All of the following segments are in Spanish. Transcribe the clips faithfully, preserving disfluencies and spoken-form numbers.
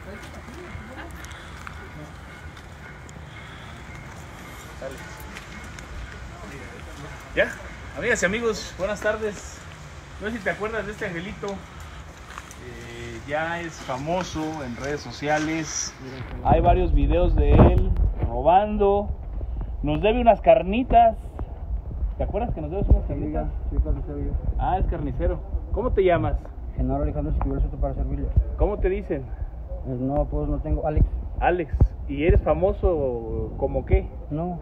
Ya, amigas y amigos, buenas tardes. No sé si te acuerdas de este angelito. Eh, ya es famoso en redes sociales. Hay varios videos de él robando. Nos debe unas carnitas. ¿Te acuerdas que nos debes unas carnitas? Sí, carnicero yo. Ah, es carnicero. ¿Cómo te llamas? Genaro Alejandro Esquivel Soto para servirle. ¿Cómo te dicen? Pues no, pues no tengo. Alex. Alex. ¿Y eres famoso como qué? No.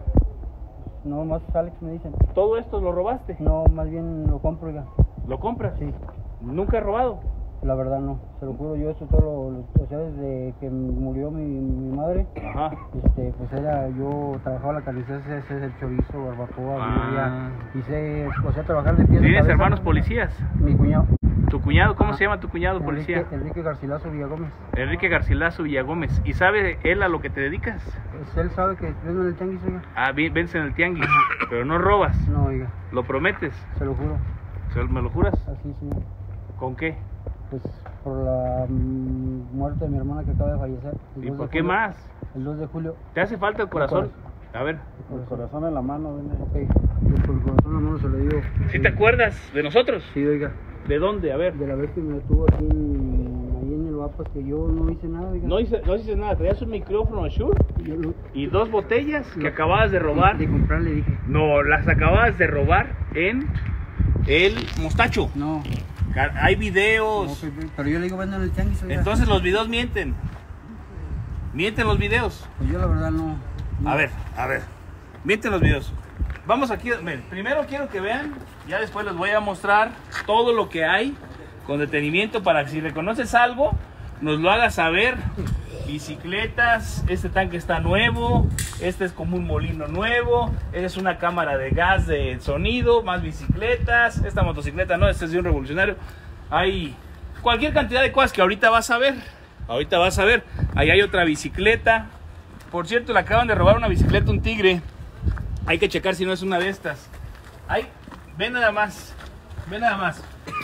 No, más Alex me dicen. ¿Todo esto lo robaste? No, más bien lo compro, oiga. ¿Lo compras? Sí. ¿Nunca has robado? La verdad no, se lo juro, yo eso todo lo, lo o sea, desde que murió mi, mi madre. Ajá. Este, pues era, yo trabajaba la carnicería, sé hacer el chorizo, barbacoa, Ah. y sé, o sea, trabajar de pies de ¿Tienes cabeza. hermanos policías? Mi cuñado. ¿Tu cuñado? ¿Cómo Ajá. se llama tu cuñado policía? Enrique, Enrique Garcilaso Villagómez. Enrique Garcilaso Villagómez. ¿Y sabe él a lo que te dedicas? Pues él sabe que vendo en el tianguis, oiga. Ah, bien, vence en el tianguis, pero no robas. No, oiga, ¿Lo prometes? se lo juro. ¿Me lo juras? Así, señor. ¿Con qué? Pues por la mm, muerte de mi hermana que acaba de fallecer. ¿Y por qué más? El dos de julio. ¿Te hace falta el corazón? A ver. El corazón en la mano, ven. Ok, con el corazón en la mano se lo digo. ¿Sí te acuerdas de nosotros? Sí, oiga. ¿De dónde? A ver. De la vez que me detuvo aquí en, ahí en el Vapas, que yo no hice nada, oiga. No hice, no hice nada, traías un micrófono Shure Yo lo- y dos botellas que lo- acababas de robar. De comprar le dije. No, las acababas de robar en el Mostacho. No, Hay no, videos. pero, pero yo le digo vendo en el tianguis, oiga. Entonces los videos mienten. Mienten los videos. Pues yo la verdad no. no. A ver, a ver. Mienten los videos. Vamos aquí, ven, primero quiero que vean, ya después les voy a mostrar todo lo que hay con detenimiento para que si reconoces algo, nos lo hagas saber. Bicicletas, este tanque está nuevo, este es como un molino nuevo, esta es una cámara de gas de sonido, más bicicletas, esta motocicleta no, este es de un revolucionario. Hay cualquier cantidad de cosas que ahorita vas a ver, ahorita vas a ver. Ahí hay otra bicicleta, por cierto le acaban de robar una bicicleta a un tigre, hay que checar si no es una de estas. Ahí, ven nada más, ven nada más.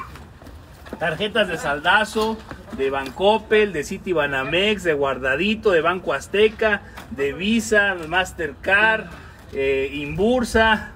Tarjetas de saldazo, de Bancoppel, de Citibanamex, de Guardadito, de Banco Azteca, de Visa, Mastercard, eh, Inbursa,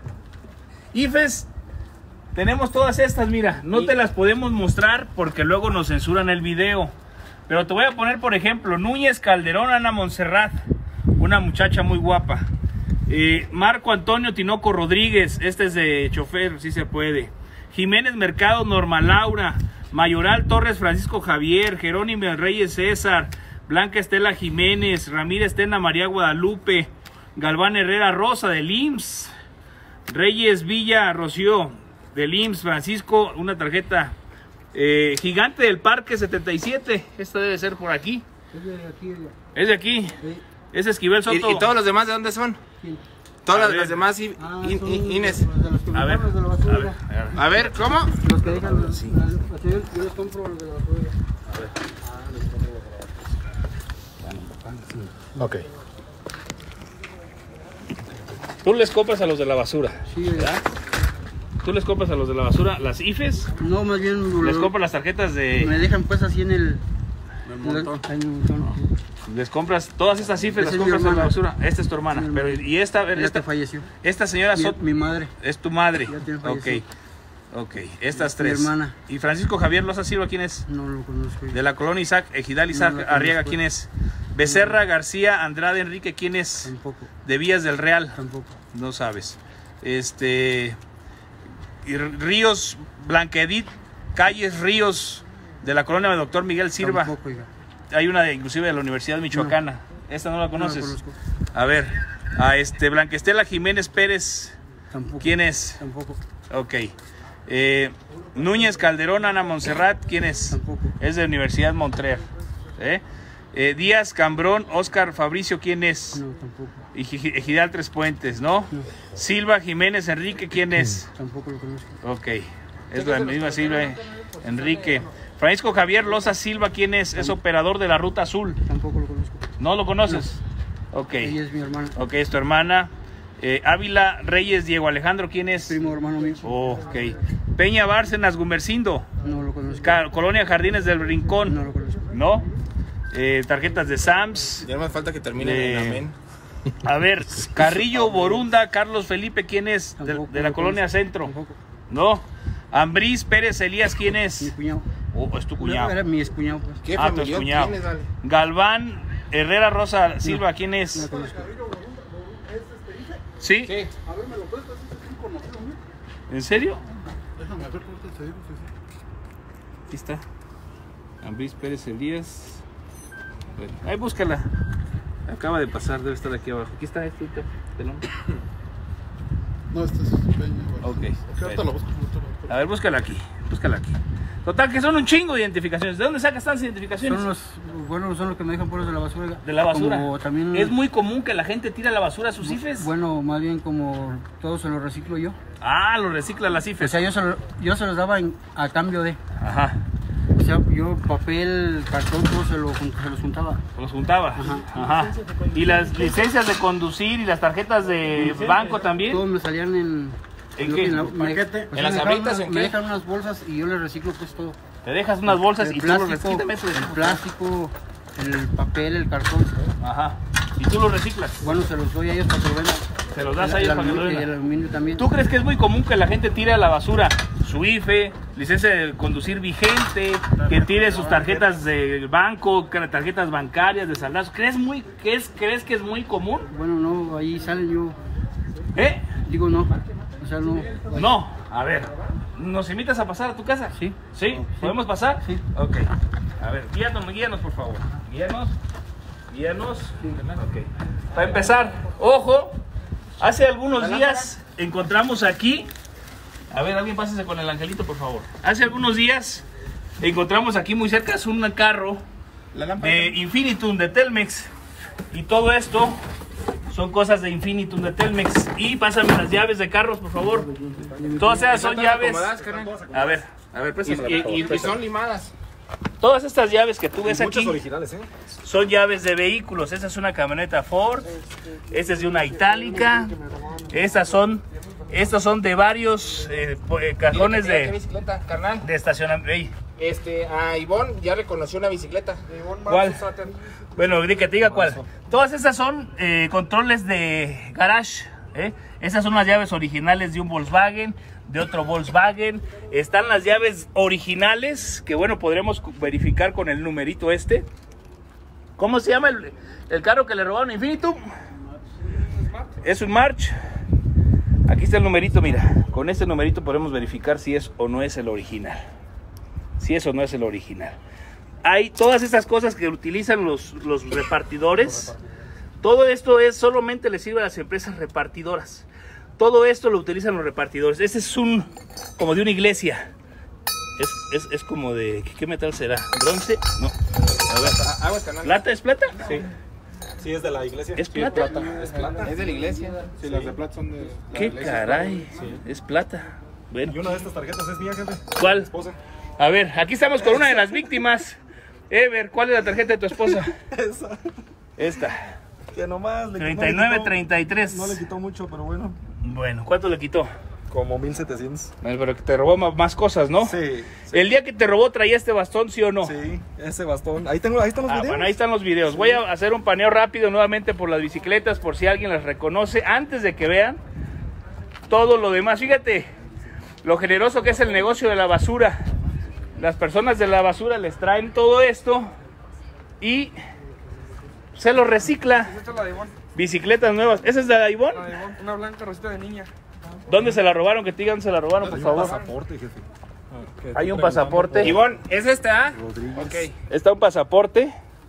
IFES. Tenemos todas estas, mira, no te las podemos mostrar porque luego nos censuran el video. Pero te voy a poner, por ejemplo, Núñez Calderón, Ana Montserrat, una muchacha muy guapa. Eh, Marco Antonio Tinoco Rodríguez, este es de chofer, sí se puede. Jiménez Mercado, Norma Laura. Mayoral Torres Francisco Javier, Jerónimo Reyes César, Blanca Estela Jiménez, Ramírez Tena María Guadalupe, Galván Herrera Rosa del I M S S, Reyes Villa Rocío del I M S S, Francisco, una tarjeta, eh, Gigante del Parque setenta y siete, esta debe ser por aquí. Es de aquí, oiga. Es de aquí, Sí. es Esquivel Soto. ¿Y, y todos los demás de dónde son? ¿Quién? Todas A las, ver. las demás I- Ah, in- son in- Ines. los de los que me A ver, compran, los de la a basura, ver, oiga. a ver. A ver, ¿cómo? Los que dejan los, las- yo, yo les compro los de la basura. Ok. Tú les compras a los de la basura, Sí, oiga. ¿verdad? Tú les compras a los de la basura las IFES, No, más bien les lo- compras las tarjetas de... me dejan pues así en el montón. en el montón. Les compras todas estas cifras, Esa las es mi compras en la hermana. basura. Esta es tu hermana. Mi Pero, hermana. y esta, a ver, Ella esta, te falleció. esta señora Mi, Sot- mi madre. es tu madre. Ya tiene Ok. fallecido. Ok. Estas Mi tres. hermana. ¿Y Francisco Javier Loza Silva quién es? No lo conozco. De la colonia Isaac, Ejidal Isaac No la Arriaga conozco. quién es? Becerra García Andrade Enrique quién es? Tampoco, De Vías del Real. tampoco. No sabes. Este. y Ríos Blanquedit, Calles Ríos, de la colonia de Doctor Miguel Silva. Tampoco, oiga. Hay una de, inclusive de la Universidad Michoacana. Esta no la conoces. No la conozco. A ver, a este Blanquestela Jiménez Pérez, Tampoco. ¿quién es? Tampoco. Ok. Eh, Núñez Calderón Ana Montserrat, ¿quién es? Tampoco. Es de Universidad Montreal. ¿Eh? Eh, Díaz Cambrón Óscar Fabricio, ¿quién es? No, tampoco. Egi- Ejidal Tres Puentes, ¿no? No. Silva Jiménez Enrique, ¿quién es? Tampoco lo conozco. Ok, es la misma Silva Enrique. Francisco Javier Loza Silva, ¿quién es? Es operador de la Ruta Azul. Tampoco lo conozco. ¿No lo conoces? Ok, Ella es mi hermana. ok, es tu hermana. Eh, Ávila Reyes Diego Alejandro, ¿quién es? Primo hermano mío. Oh, ok. Peña Bárcenas Gumercindo, No lo conozco. Ca- Colonia Jardines del Rincón. No lo conozco. ¿No? eh, tarjetas de Sams. Ya me falta que termine de... en amén. A ver, Carrillo, Borunda, Carlos Felipe, ¿quién es? De, de la colonia Centro. No. Ambriz Pérez Elías, ¿quién es? Mi cuñado. Oh, es tu cuñado. Era mi excuñado, pues. ¿Qué Ah, tu familia cuñado. tienes, vale? Galván Herrera Rosa Silva, ¿quién No es? la conozco. ¿Sí? Sí. ¿En serio? Déjame ver cómo te digo, sí, sí. Aquí está. Ambriz Pérez Elías. Bueno, ahí búscala. Acaba de pasar, debe estar aquí abajo. Aquí está este telón. No, este es Peña. Ok. Ok, ahorita Bueno. lo busco. ahorita lo busco. A ver, búscala aquí. Búscala aquí. Total, que son un chingo de identificaciones. ¿De dónde sacas tantas identificaciones? Son los, bueno, son los que me dejan puros de la basura. De la basura. Como también, Es muy común que la gente tira la basura a sus ifes. Bueno, más bien como todo se lo reciclo yo. Ah, lo recicla las O ifes. sea, yo se, lo- yo se los daba en- a cambio de. Ajá. O sea, yo papel, cartón, todo se, lo, jun- se los juntaba. Los juntaba. Ajá. Ajá. Y las licencias de conducir y las tarjetas de banco también. Todos me salían en... ¿En creo qué? que la- ¿En me- paquete? o sea, ¿En las me dejaron abritas, unas- en Me qué? dejan unas bolsas y yo les reciclo pues todo. Te dejas unas bolsas El y tú lo plástico, reciclas. Quítame eso de- el plástico, el papel, el cartón. Ajá. Y tú lo reciclas. Bueno, se los doy a ellos para que lo vendan. Se los das El- a ellos el para que lo aluminio- vendan. Y el aluminio también. ¿Tú crees que es muy común que la gente tire a la basura su ife, licencia de conducir vigente, que tire sus tarjetas de banco, que- tarjetas bancarias, de saldados? ¿Crees, muy, que es, ¿Crees que es muy común? Bueno, no, ahí salen yo. ¿Eh? Digo no. O sea, no. No. A ver, ¿nos invitas a pasar a tu casa? Sí. ¿Sí? ¿Podemos pasar? Sí. Ok. A ver, guíanos, guíanos por favor. Guíanos. Guíanos. Ok. Para empezar, ojo, hace algunos días encontramos aquí. A ver, alguien pásese con el angelito, por favor. Hace algunos días encontramos aquí muy cerca es un carro La lámpara. de Infinitum de Telmex. Y todo esto son cosas de Infinitum de Telmex. Y pásame las llaves de carros, por favor. Todas esas son Están llaves. acomodadas, carnal. A ver, A ver, préstamela, Y- por favor. y- y- Y son limadas. todas estas llaves que tú ves Muchas aquí originales, ¿eh? son llaves de vehículos. Esta es una camioneta Ford, esta es de una Itálica, estas son, estos son de varios eh, po- eh, cajones Mira que- mira qué de, bicicleta, carnal. de estacionamiento. Ey, Este, a Ivonne ya reconoció una bicicleta. ¿Cuál? Bueno, di que te diga cuál. Todas estas son eh, controles de garage. ¿eh? Estas son las llaves originales de un Volkswagen, de otro Volkswagen. Están las llaves originales, que bueno, podremos verificar con el numerito este. ¿Cómo se llama el, el carro que le robaron a Infinitum? Es un March. Aquí está el numerito, mira. Con este numerito podemos verificar si es o no es el original. Si es o no es el original. Hay todas estas cosas que utilizan los, los repartidores. Todo esto es solamente le sirve a las empresas repartidoras. Todo esto lo utilizan los repartidores. Este es un, como de una iglesia. Es, es, es como de, ¿qué, qué metal será? ¿Bronce? No. A ver. A- Aguas, carnal. ¿Plata? ¿Es plata? Sí. Sí, es de la iglesia. ¿Es Sí, plata? Es plata. Es de la iglesia. Sí, las de plata son de... la ¿Qué iglesia. caray? Es plata. Bueno. Y una de estas tarjetas es mía, jefe. ¿Cuál? Esposa. A ver, aquí estamos con una de las víctimas. Ever, ¿cuál es la tarjeta de tu esposa? Esa. Esta. Que nomás le treinta y nueve no le quitó- treinta y tres. No le quitó mucho, pero bueno. Bueno, ¿cuánto le quitó? Como mil setecientos. Bueno, pero que te robó ma- más cosas, ¿no? Sí. El día que te robó traía este bastón, ¿sí o no? Sí, ese bastón. Ahí tengo, ahí están los Ah, videos. bueno, ahí están los videos. Voy a hacer un paneo rápido nuevamente por las bicicletas, por si alguien las reconoce, antes de que vean todo lo demás. Fíjate lo generoso que es el negocio de la basura. Las personas de la basura les traen todo esto y se lo recicla. Esta es la de Ivonne. Bicicletas nuevas. ¿Esa es de la Ivonne? La de Ivonne, una blanca rosita de niña. ¿Dónde se la robaron? Que te digan, se la robaron, por Hay un favor. pasaporte, jefe. Que Hay tú un preguntando pasaporte. por Ivonne, ¿es esta? ah? Rodríguez. Ok. Está un pasaporte.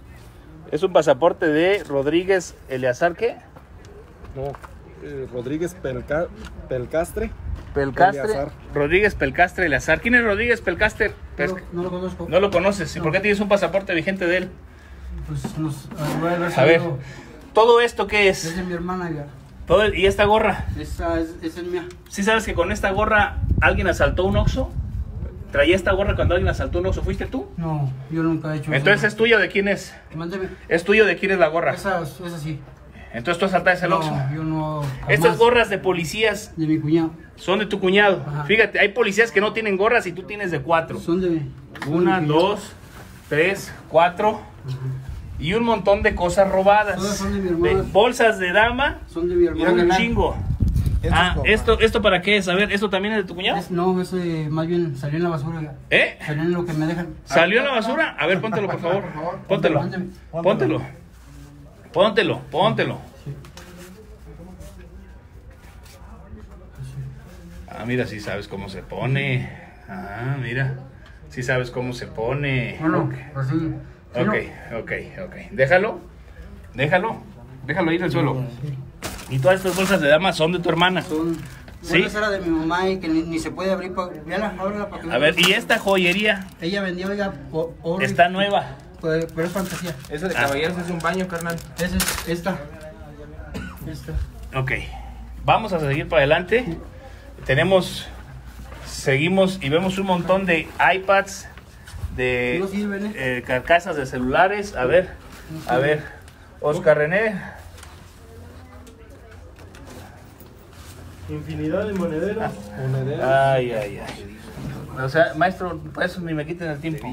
Es un pasaporte de Rodríguez Eleazar, ¿qué? No, eh, Rodríguez Pelca- Pelcastre. Pelcastre. Eleazar. Rodríguez Pelcastre Eleazar. ¿Quién es Rodríguez Pelcastre? No, lo- no lo conozco. No lo conoces. ¿Y por qué tienes un pasaporte vigente de él? Pues nos, ah, voy a, ver si A ver, lo- ¿todo esto qué Es es? de mi hermana ya. Todo el- ¿Y esta gorra? Esa es, esa es mía. ¿Sí sabes que con esta gorra alguien asaltó un Oxxo? Traía esta gorra cuando alguien asaltó un Oxxo. ¿Fuiste tú? No, yo nunca he hecho Entonces eso. es tuyo. ¿De quién es? Mándeme. Es tuyo. ¿De quién es la gorra? Esa, esa sí. Entonces tú asaltaste el Oxxo. No, yo no. Estas jamás. gorras de policías De mi cuñado. son de tu cuñado. Ajá. Fíjate, hay policías que no tienen gorras y tú tienes de cuatro. Son de. Una, son de mi cuñado. dos, tres, cuatro. y un montón de cosas robadas. Todas son de mi hermana. De bolsas de dama, Son de mi hermano. un chingo. Esto Ah, es como- esto, ¿esto para qué es? A ver, ¿esto también es de tu cuñado? Es- no, ese más bien salió en la basura. oiga. ¿Eh? Salió en lo que me dejan. ¿Salió en la basura? A ver, póntelo, por favor. Póntelo. Póntelo. Póntelo, póntelo. Ah, mira, sí sabes cómo se pone. Ah, mira. Sí sabes cómo se pone. Bueno, pues sí. Sí, Ok, no. ok, ok. Déjalo. Déjalo. Déjalo ir al suelo. Y todas estas bolsas de dama son de tu hermana. Son. Sí. Bueno, esa era de mi mamá y que ni, ni se puede abrir. Pa, véala, ábrela para que A ver, ¿y esta joyería? Ella vendía, oiga, o- oro. y- Está nueva. Pues, pero es fantasía. Eso de Ah. caballeros es un baño, carnal. Esa es esta. Esta. Ok. Vamos a seguir para adelante. Tenemos, seguimos y vemos un montón de iPads, de No sirven, ¿eh? eh, carcasas de celulares. A ver, a ver, Oscar René. Infinidad de monederos. Ay, ay, ay. O sea, maestro, por eso ni me quiten el tiempo.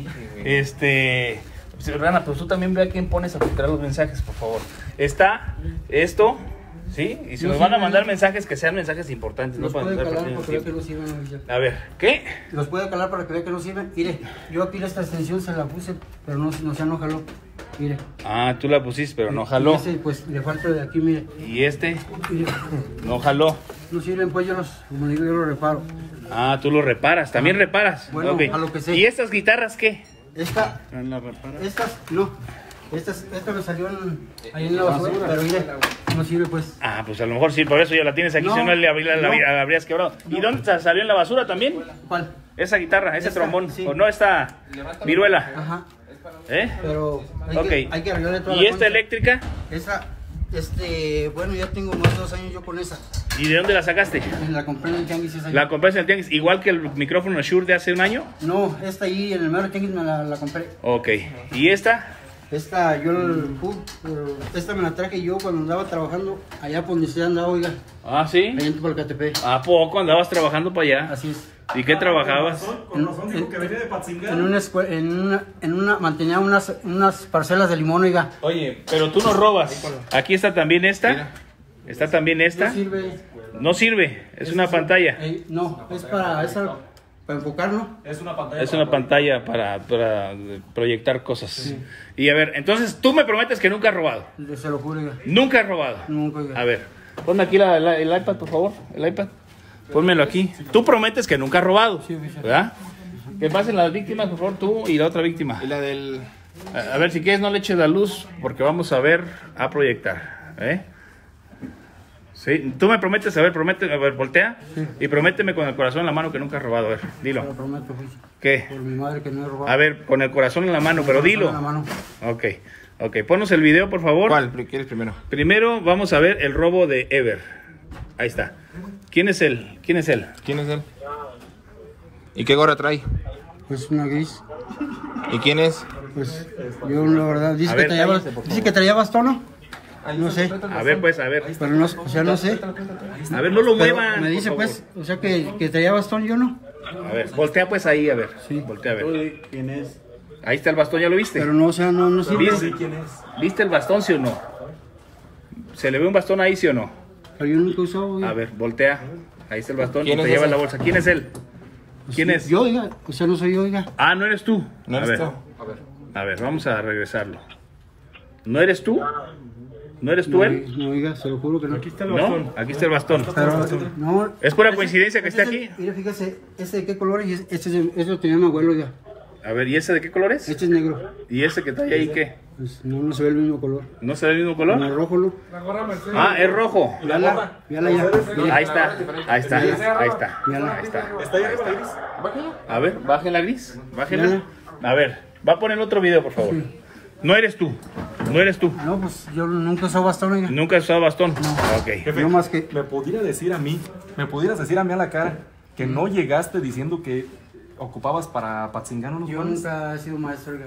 Este, Rana, pues tú también ve a quién pones a filtrar los mensajes, por favor. Está esto, ¿sí? Y si No nos van a sirven. mandar mensajes, que sean mensajes importantes. Los no para puede andar calar perdiendo porque vea que tiempo. no sirven. oiga. A ver, ¿qué? Los puede calar para que vea que no sirven. Mire, yo aquí esta extensión se la puse, pero no, no se no jaló. Mire. Ah, tú la pusiste, pero no Y jaló. ese, pues le falta de aquí, mire. Y este Mire. no jaló. No sirven, pues yo los, como digo, yo los reparo. Ah, tú lo reparas, también reparas. Bueno, Ok. a lo que sé. ¿Y estas guitarras qué? Esta, estas, no. Estas, esta me salió en, ahí en la basura, pero mire, no sirve, pues. Ah, pues a lo mejor sí, por eso ya la tienes aquí, No, si no le habría- la, no. la habrías quebrado. ¿Y dónde sa- salió en la basura también? ¿Cuál? Esa guitarra, ese Esta, trombón. sí. O no, esta viruela. Ajá. ¿Eh? Pero hay, Ok. que, hay que arreglarle toda ¿Y la esta concha. eléctrica? Esa, este, bueno, ya tengo más de dos años yo con esa. ¿Y de dónde la sacaste? La compré en el tianguis esa. ¿La compraste en el tianguis igual que el micrófono Shure de hace un año? No, esta ahí en el mero tianguis me la, la compré. Ok. ¿Y esta? Esta yo, el- uh, pero esta me la traje yo cuando andaba trabajando allá por donde usted andaba, oiga, Ah, ¿sí? allá en Tupalcatepec. ¿A poco andabas trabajando para allá? Así es. ¿Y qué trabajabas? Con razón dijo que venía de Patzingán. En una, escue- en una, en una, mantenía unas, unas parcelas de limón, oiga. Oye, pero tú no robas. Aquí está también esta. Está también No esta. sirve. No sirve, es una pantalla. Eh, no, es para, esa, para enfocar, ¿no? Es una pantalla. Es una pantalla para, para proyectar cosas. Y a ver, entonces tú me prometes que nunca has robado. Se lo juro, oiga. Nunca has robado. Nunca, oiga. A ver, ponme aquí la- la- el iPad, por favor. El iPad. Pónmelo aquí. Tú prometes que nunca has robado. Sí, oficial. ¿Verdad? Que pasen las víctimas, por favor, tú y la otra víctima. Y la del... A, a ver, si quieres no le eches la luz, porque vamos a ver, a proyectar. ¿Eh? Sí, tú me prometes, a ver, promete, a ver, voltea. Y prométeme con el corazón en la mano que nunca has robado. A ver, Se lo dilo. prometo, oficial. ¿Qué? Por mi madre que no he robado. A ver, con el corazón en la mano, pero dilo. En la mano. Ok, ok. Ponnos el video, por favor. ¿Cuál? ¿Quieres primero? Primero vamos a ver el robo de Ever. Ahí está. ¿Quién es él? ¿Quién es él? ¿Quién es él? ¿Y qué gorra trae? Pues una gris. ¿Y quién es? Pues yo la verdad, dice, A que, ver, traía, cállese, por dice que traía bastón, ¿no? No sé, A ver, pues, a ver. pero no, o sea, no sé. A ver, no lo Pero muevan. me dice por pues, o sea que, que traía bastón, yo no. favor. A ver, voltea pues ahí, a ver. Sí. Voltea a ver. ¿Quién es? Ahí está el bastón, ¿ya lo viste? Pero no, o sea, no, no sirve. ¿Viste? ¿Quién es? ¿Viste el bastón, sí o no? ¿Se le ve un bastón ahí, sí o no? Pero yo nunca he usado, oiga. A ver, voltea. Ahí está el bastón. ¿Quién y te es lleva ese? la bolsa. ¿Quién es él? ¿Quién es? Yo, oiga, o sea, no soy yo, oiga. Ah, no eres tú. ¿No a eres ver. tú? A ver. A ver, vamos a regresarlo. ¿No eres tú? ¿No eres tú No, él? no, oiga, se lo juro que no. Aquí está el No, bastón. aquí está el bastón. Pero, no. ¿Es pura ese- coincidencia que ese esté es el- aquí? Mira, fíjese, ¿este de qué color es? Este es el- este lo tenía mi abuelo, oiga. A ver, ¿y ese de qué color es? Este es negro. ¿Y ese que trae ahí qué? Pues no, no se ve el mismo color. ¿No se ve el mismo Como el color? rojo, ¿no? La gorra Mercedes. Ah, es rojo. Mírala, mírala ya. Mira. Ahí está, ahí está, ahí está, Mírala. ahí está. ¿Está ahí arriba, Iris? A ver, bajen la gris, bájenla. A ver, va a poner otro video, por favor. No eres tú, no eres tú. No, pues yo nunca he usado bastón, oiga. Nunca has usado bastón. Ok. Jefe, No más que- ¿me pudiera decir a mí, me pudieras decir a mí a la cara que no llegaste diciendo que ocupabas para Patzingán unos Yo planes? nunca he sido maestro, oiga.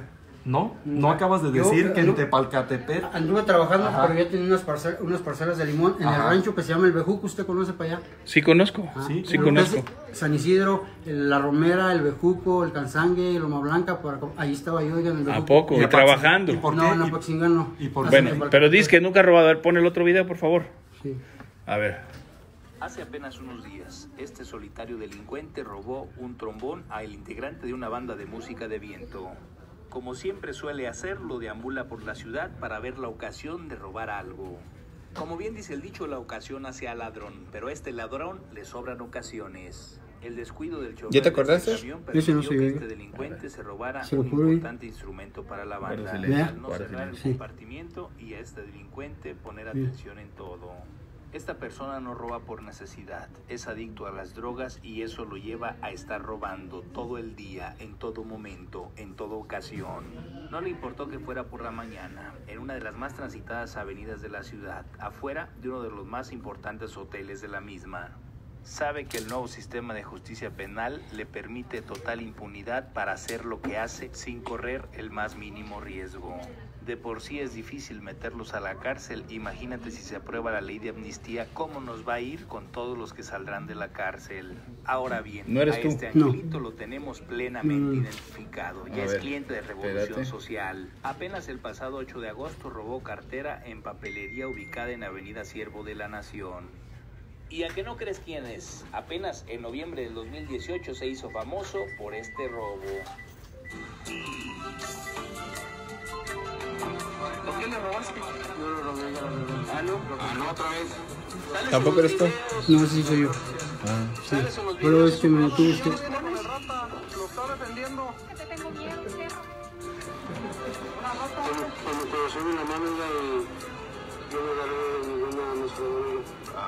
No, no acabas de Yo, decir que en andu- Tepalcatepec. Anduve trabajando, Ajá. pero yo tenía unas, parcel- unas parcelas de limón en Ajá. el rancho que se llama El Bejuco. ¿Usted conoce para allá? Sí conozco, Ah, sí, lo que conozco. es San Isidro, el- La Romera, El Bejuco, El Cansangue, Loma Blanca, por acá. Ahí estaba yo, oiga, en El Bejuco. ¿A poco? ¿Y Y a trabajando. Paxi- y por No, qué? no, ¿Y- Paxingán no. y por Ah, qué? Bueno, sí, pero dices que nunca has robado. A ver, pon el otro video, por favor. Sí. A ver. Hace apenas unos días, este solitario delincuente robó un trombón al integrante de una banda de música de viento. Como siempre suele hacerlo, deambula por la ciudad para ver la ocasión de robar algo. Como bien dice el dicho, la ocasión hace al ladrón, pero a este ladrón le sobran ocasiones. El descuido del chofer ¿Ya te de este acordaste? camión Ese no permitió soy que yo. este delincuente se robara Se lo un juro, ¿eh? importante instrumento para la banda. Guarda silencio, Al no guarda cerrar el silencio. compartimiento y a este delincuente poner atención en todo. Esta persona no roba por necesidad, es adicto a las drogas y eso lo lleva a estar robando todo el día, en todo momento, en toda ocasión. No le importó que fuera por la mañana, en una de las más transitadas avenidas de la ciudad, afuera de uno de los más importantes hoteles de la misma. Sabe que el nuevo sistema de justicia penal le permite total impunidad para hacer lo que hace sin correr el más mínimo riesgo. De por sí es difícil meterlos a la cárcel, imagínate si se aprueba la ley de amnistía, cómo nos va a ir con todos los que saldrán de la cárcel. Ahora bien, ¿No eres a tú? este No. angelito lo tenemos plenamente Mm. identificado, ya A es ver, cliente de Revolución espérate. Social. Apenas el pasado ocho de agosto robó cartera en papelería ubicada en Avenida Siervo de la Nación. Y a que no crees quién es, apenas en noviembre del dos mil dieciocho se hizo famoso por este robo. ¿Por qué le robaste? No lo robé, ya lo robé. Ah, no, ah, no, otra vez. ¿Tampoco eres tú? No, sí soy yo. Sí. Pero es que me detuvo usted. Lo está defendiendo. Que te tengo miedo, perro. Con el corazón en la mano, yo no agarré ninguna mezcladora.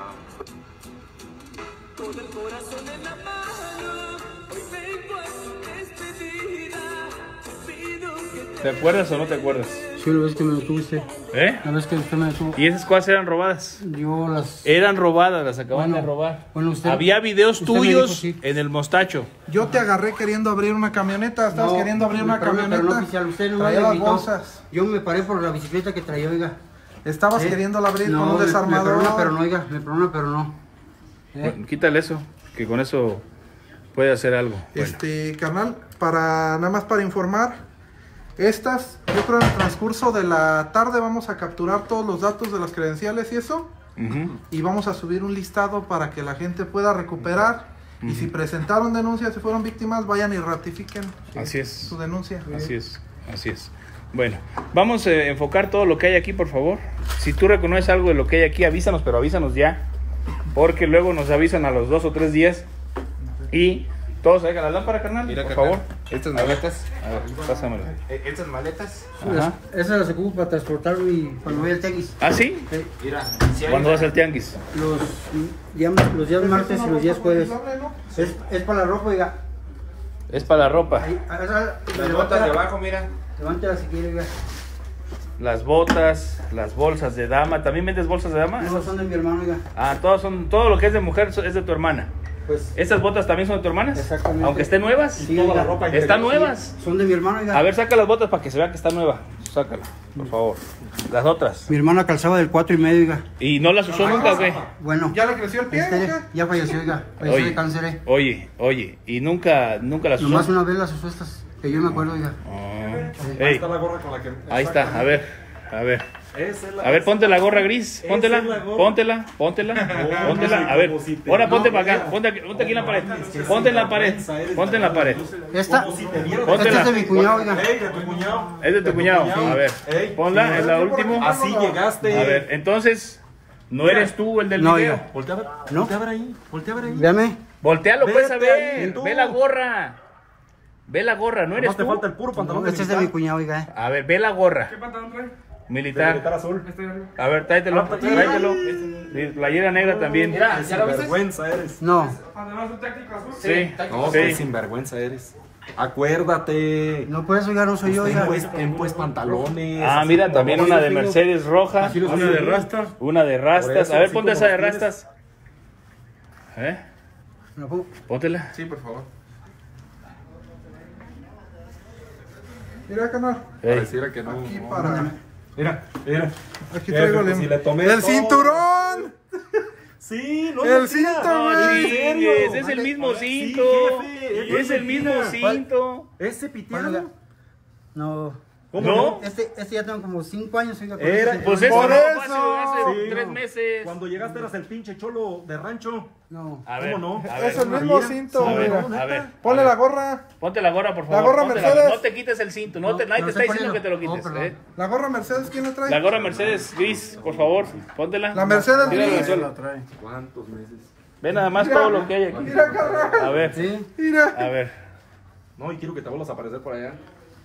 Con el corazón en la mano, hoy vengo a su despedida. Pido que ¿Te acuerdas o no te acuerdas? Sí, la vez que me detuvo usted. ¿Eh? La vez que usted me detuvo. ¿Y esas cosas eran robadas? Yo las... Eran robadas, las acaban Bueno, de robar. bueno, usted- Había videos usted me tuyos dijo, sí. en el mostacho. Yo te agarré queriendo abrir una camioneta. Estabas No, queriendo abrir una pero no- camioneta. Pero no, oficial, usted no Traía me las gritó. bolsas. Yo me paré por la bicicleta que traía, oiga. Estabas ¿Eh? queriéndola abrir No, con un me- desarmador. Me perdona, pero no, oiga. Me perdona, pero no. ¿Eh? Bueno, quítale eso, que con eso puede hacer algo. Bueno. Este, carnal, para nada más para informar, estas, yo creo en el transcurso de la tarde vamos a capturar todos los datos de las credenciales y eso, Ujú. y vamos a subir un listado para que la gente pueda recuperar, y si presentaron denuncias, si fueron víctimas, vayan y ratifiquen Así es. su denuncia. Así es, así es. Bueno, vamos a enfocar todo lo que hay aquí, por favor. Si tú reconoces algo de lo que hay aquí, avísanos, pero avísanos ya. Porque luego nos avisan a los dos o tres días. Y todos traigan la lámpara, carnal, Mira, por carnal, favor. Estas maletas. A ver, pásamela. eh, Estas maletas. Ajá. Esa las ocupo para transportar mi, cuando voy al tenis. ¿Ah, sí? Eh, Mira, si hay ¿Cuándo vas al tianguis? Los, días, los días martes y los días jueves. Es, es para la ropa, oiga. Es para la ropa. Ahí, ah, esa- las levántela- botas de abajo, mira. Levántela si quiere, oiga. Las botas, las bolsas de dama. ¿También vendes bolsas de dama? No, son de mi hermano, oiga. Ah, todos son, todo lo que es de mujer es de tu hermana. Pues, ¿Estas botas también son de tu hermana? Exactamente. Aunque estén nuevas. sí, oiga. ¿Están nuevas? Son de mi hermano, oiga. A ver, saca las botas para que se vea que está nueva. Sácala, por favor. Las otras. Mi hermana calzaba del cuatro y medio, oiga. ¿Y no las usó nunca o qué? Bueno. ¿Ya le creció el pie? este, o qué? ya falleció, oiga. Falleció Oye, de cáncer, eh. oye, oye. ¿Y nunca, nunca las usó? Nomás una vez las usó estas, que yo me acuerdo, oiga. Ah. Ahí Ey, está la gorra con la que. ahí está, a ver. A ver. Esa es la- A ver, ponte la gorra gris, Esa póntela, es la gorra. póntela, póntela, Oh, póntela, no sé a ver, cómo si te- ahora ponte no, para acá, mira. ponte aquí, ponte aquí en la pared, Es que ponte en la pared, sinvergüenza eres, ponte en la pared, Esta, Como si te viera- Póntela. esta es de mi cuñado, oiga. Ey, de tu cuñado. es de tu cuñado, a ver, Ey, ponla, sí, es la yo última, Así llegaste. a ver, entonces, no eres tú el del No, video, oiga. Voltea a ver. ¿No? Voltea a ver ahí. Voltea a ver ahí. Véame. voltealo pues a Vete ver, ahí, tú. ve la gorra, ve la gorra, no eres Nomás te tú, falta el puro pantalón de Este es de mi militar. cuñado, oiga, eh. a ver, ve la gorra, ¿Qué pantalón trae? De militar, militar azul. a ver, tráetelo, Ah, tráetelo, sí, playera negra también, Qué sinvergüenza eres. No, Además un táctico azul. sí, No, qué sí, sinvergüenza eres. Acuérdate. no por eso, oiga, no soy yo, Ten oiga. pues, ten pues pantalones. ah, así mira, como también vos. una de Mercedes roja, Así lo una soy de yo. rastas, una de Por rastas, eso, a ver, así ponte como esa de tienes- rastas, ¿eh? Me la pongo. Póntela. Sí, por favor. Mira, canal. Pareciera que no. Aquí para. Mira, mira. Aquí traigo el. Si le tomé ¡El todo. cinturón! Sí, no El es mentira. cinto, No, güey. chingues, es el mismo Sí, cinto. jefe, Es el mismo mentira. cinto. Ese piteado. No. ¿Cómo ¿No? no? Este, este ya tengo como cinco años, oiga. con Era- este Pues cinturón. eso Por no eso. fue hace Sí. tres meses. Cuando llegaste eras el pinche cholo de rancho. No. A ver, ¿Cómo no? a ver, Es el mismo Mira. cinto, a ver, mira. a ver. Ponle a ver. la gorra. Ponte la gorra, por favor. La gorra Ponte Mercedes. No te quites el cinto. No te, No, nadie no te está estoy diciendo que te lo poniendo. quites. No, perdón. ¿eh? La gorra Mercedes, ¿quién la trae? La gorra Mercedes gris, por favor. Póntela. La Mercedes Tírala al gris. suelo. ¿Cuántos meses? Ve nada más todo lo que hay aquí. Mira, carnal. A ver, Sí. Mira. a ver. No, y quiero que te vuelvas a aparecer por allá.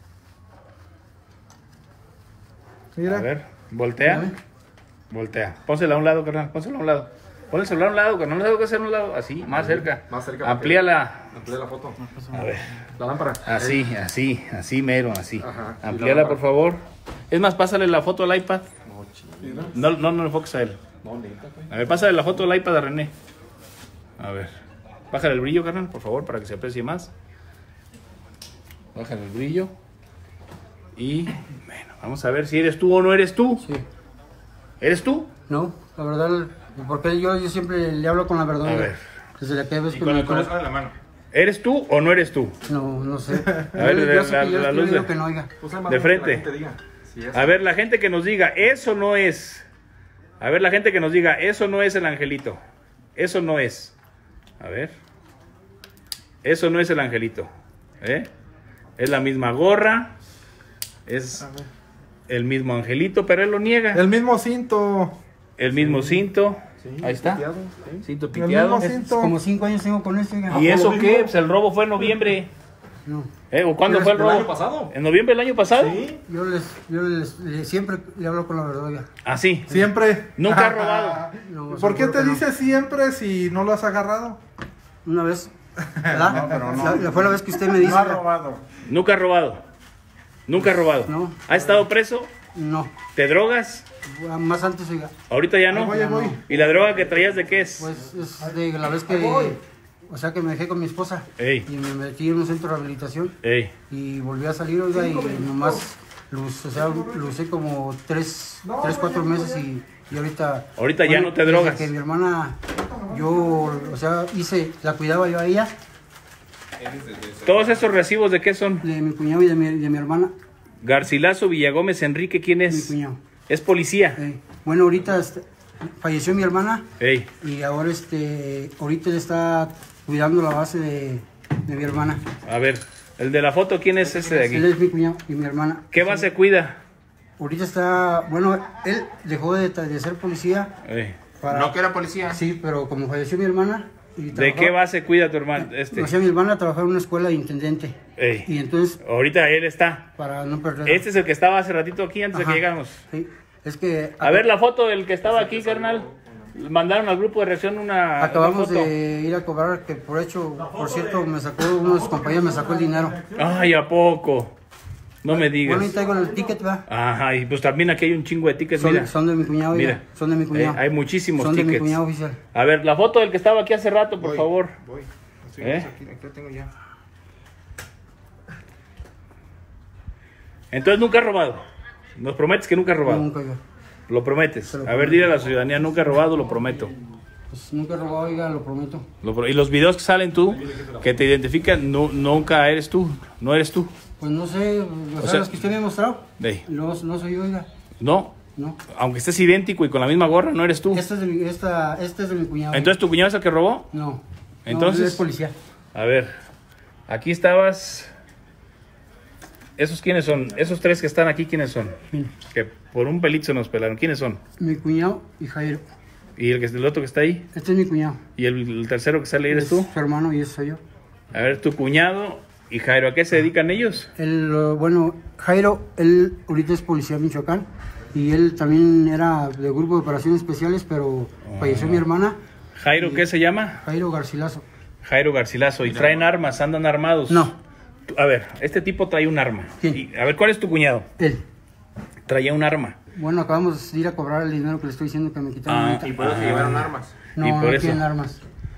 Mira. A ver, voltea. Voltea. Pónsela a un lado, carnal. Pónsela a un lado. Pon el celular a un lado, carnal. No sé que hacer a un lado. Así, más cerca. Más cerca. Amplíala. Amplía la foto. A ver. La lámpara. Así, así, así mero, así. Ajá. Amplíala, Y la por favor. Es más, pásale la foto al iPad. No, chido. No, no, no le enfoques a él. No, neta, güey. A ver, pásale la foto al iPad a René. A ver. Bájale el brillo, carnal, por favor, para que se aprecie más. Bájale el brillo. Y, bueno, vamos a ver si eres tú o no eres tú. Sí. ¿Eres tú? No, la verdad, porque yo, yo siempre le hablo con la verdad. A ver. Desde la que vez Y que con me el corazón en la mano. ¿Eres tú o no eres tú? No, no sé. A ver, yo, de- yo sé la- que yo la estoy luz de- viendo que no oiga. Pues, además, De que frente. la gente diga. Si es- A ver, la gente que nos diga, eso no es. A ver, la gente que nos diga, eso no es el angelito. Eso no es. A ver. Eso no es el angelito. ¿Eh? Es la misma gorra. Es el mismo angelito, pero él lo niega. El mismo cinto. El mismo cinto. Sí, Ahí está. piteado, sí. Cinto El piteado. mismo cinto. Como cinco años tengo con esto, oiga. ¿Y eso qué? Pues el robo fue en noviembre. No. ¿Eh? ¿O cuándo Pero fue el ¿El robo? año pasado? ¿En noviembre del año pasado? Sí. Yo les, yo les, le- siempre le hablo con la verdad, oiga. Así. Siempre. Nunca ha robado. No, ¿Por qué seguro te que no. dice siempre si no lo has agarrado? Una vez. ¿Verdad? La- la- fue la vez que usted me dice. oiga. Nunca ha robado. Nunca ha robado. No. ¿Ha estado preso? No. ¿Te drogas? Más antes, oiga. Ahorita ya no. Ahí voy, ahí voy. ¿Y la droga que traías de qué es? Pues es de la vez que. O sea, que me dejé con mi esposa. Ey. Y me metí en un centro de rehabilitación. Ey. Y volví a salir, oiga, y nomás. Lo, usé- o sea, lo usé como tres, tres cuatro meses y, y ahorita. Ahorita ya no te desde drogas. Que mi hermana. Yo, o sea, hice. La cuidaba yo a ella, ¿Todos esos recibos de qué son? de mi cuñado y de mi, de mi hermana. Garcilaso Villagómez Enrique, ¿quién Mi es? cuñado. Es policía. Ey. Bueno, ahorita este, falleció mi hermana. Ey. Y ahora este, ahorita él está cuidando la base de, de mi hermana. A ver, el de la foto, ¿quién es este de Él aquí? es mi cuñado y mi hermana. ¿Qué base cuida? Ahorita está, bueno, él dejó de, de ser policía Ey. para... No que era policía. Sí, pero como falleció mi hermana... Y ¿De trabajaba- qué base cuida tu hermano? Este. O sea, mi hermana trabajaba en una escuela de intendente. Ey. Y entonces, Ahorita él está. para no perder... Este es el que estaba hace ratito aquí antes de Ajá. que llegáramos. Sí, es que... A ver la foto del que estaba aquí, carnal. Mandaron al grupo de reacción una, Acabamos una foto. de ir a cobrar, que por hecho, por cierto, me sacó, uno de sus compañeros me sacó el dinero. Ay, ¿a poco? No me digas. Bueno, y traigo el ticket, va. Ajá, y pues también aquí hay un chingo de tickets, Son, mira. son de mi cuñado, oiga, Mira. son de mi cuñado. Eh, hay muchísimos Son de mi tickets. cuñado oficial. A ver, la foto del que estaba aquí hace rato, por Voy, favor. Voy. Estoy ¿Eh? aquí, aquí lo tengo ya. Entonces nunca has robado. Nos prometes que nunca has robado. Nunca, oiga. Lo prometes. Se lo A ver, prometo. dile a la ciudadanía, nunca he robado, lo prometo. Pues nunca he robado, oiga, lo prometo. Lo pro- y los videos que salen tú, que te identifican, no, nunca eres tú. No eres tú. Pues no sé, o sea, sea- los que usted me ha mostrado. Ey. No, no soy yo, oiga. No. No. Aunque estés idéntico y con la misma gorra, no eres tú. Este es de mi, esta, este es de mi cuñado. Entonces, ¿tu cuñado es el que robó? No. Entonces- No, él es policía. A ver, aquí estabas. ¿Esos quiénes son? Esos tres que están aquí, ¿quiénes son? Mira, Que por un pelito se nos pelaron. ¿Quiénes son? mi cuñado y Jairo. ¿Y el, que, el otro que está ahí? Este es mi cuñado. ¿Y el, el tercero que sale ahí eres Es tú? su hermano y ese soy yo. A ver, tu cuñado y Jairo, ¿a qué se dedican ellos? Él, eh, bueno, Jairo, él ahorita es policía de Michoacán y él también era de grupo de operaciones especiales, pero falleció mi hermana, ¿Jairo qué se llama? Jairo Garcilaso. Jairo Garcilaso. ¿Y traen armas? ¿Andan armados? No, Tú- A ver, este tipo trae un arma. ¿Quién? Y, a ver, ¿cuál es tu cuñado? él. Traía un arma. Bueno, acabamos de ir a cobrar el dinero que le estoy diciendo que me quitaron Ah, ahorita. Y por eso se llevaron armas. No, y por no eso. tienen armas.